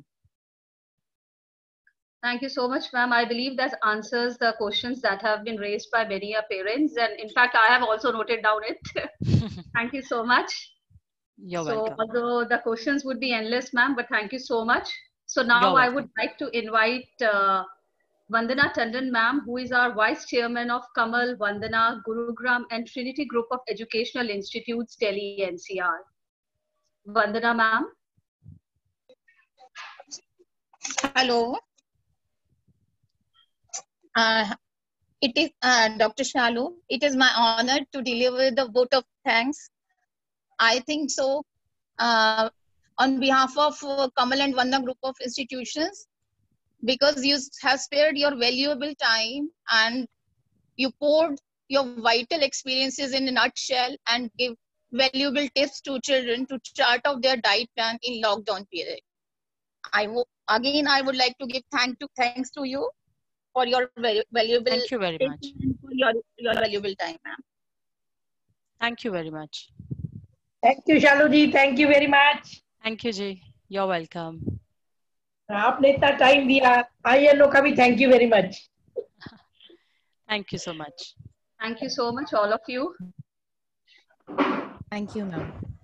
Thank you so much, ma'am. I believe that answers the questions that have been raised by many parents, and in fact, I have also noted down it. Thank you so much. You're so, welcome. although the questions would be endless, ma'am, but thank you so much. So now You're I welcome. would like to invite uh, Vandana Tandon, ma'am, who is our Vice Chairman of Kamal, Vandana, Gurugram, and Trinity Group of Educational Institutes, Delhi N C R. Vandana, ma'am. Hello. Uh, it is uh, Doctor Shalu. It is my honor to deliver the vote of thanks. I think so. Uh, on behalf of uh, Kamal and Vandana Group of Institutions, because you have spared your valuable time and you poured your vital experiences in a nutshell and give valuable tips to children to chart out their diet plan in lockdown period. I will, again, I would like to give thank to thanks to you for your valuable Thank you very much. for your, your valuable time, ma'am. Thank you very much. Thank you, Shalu ji. Thank you very much. Thank you ji. You're welcome. आपने इतना time दिया, I N O का भी thank you very much. Thank you so much. Thank you so much, all of you. Thank you, ma'am.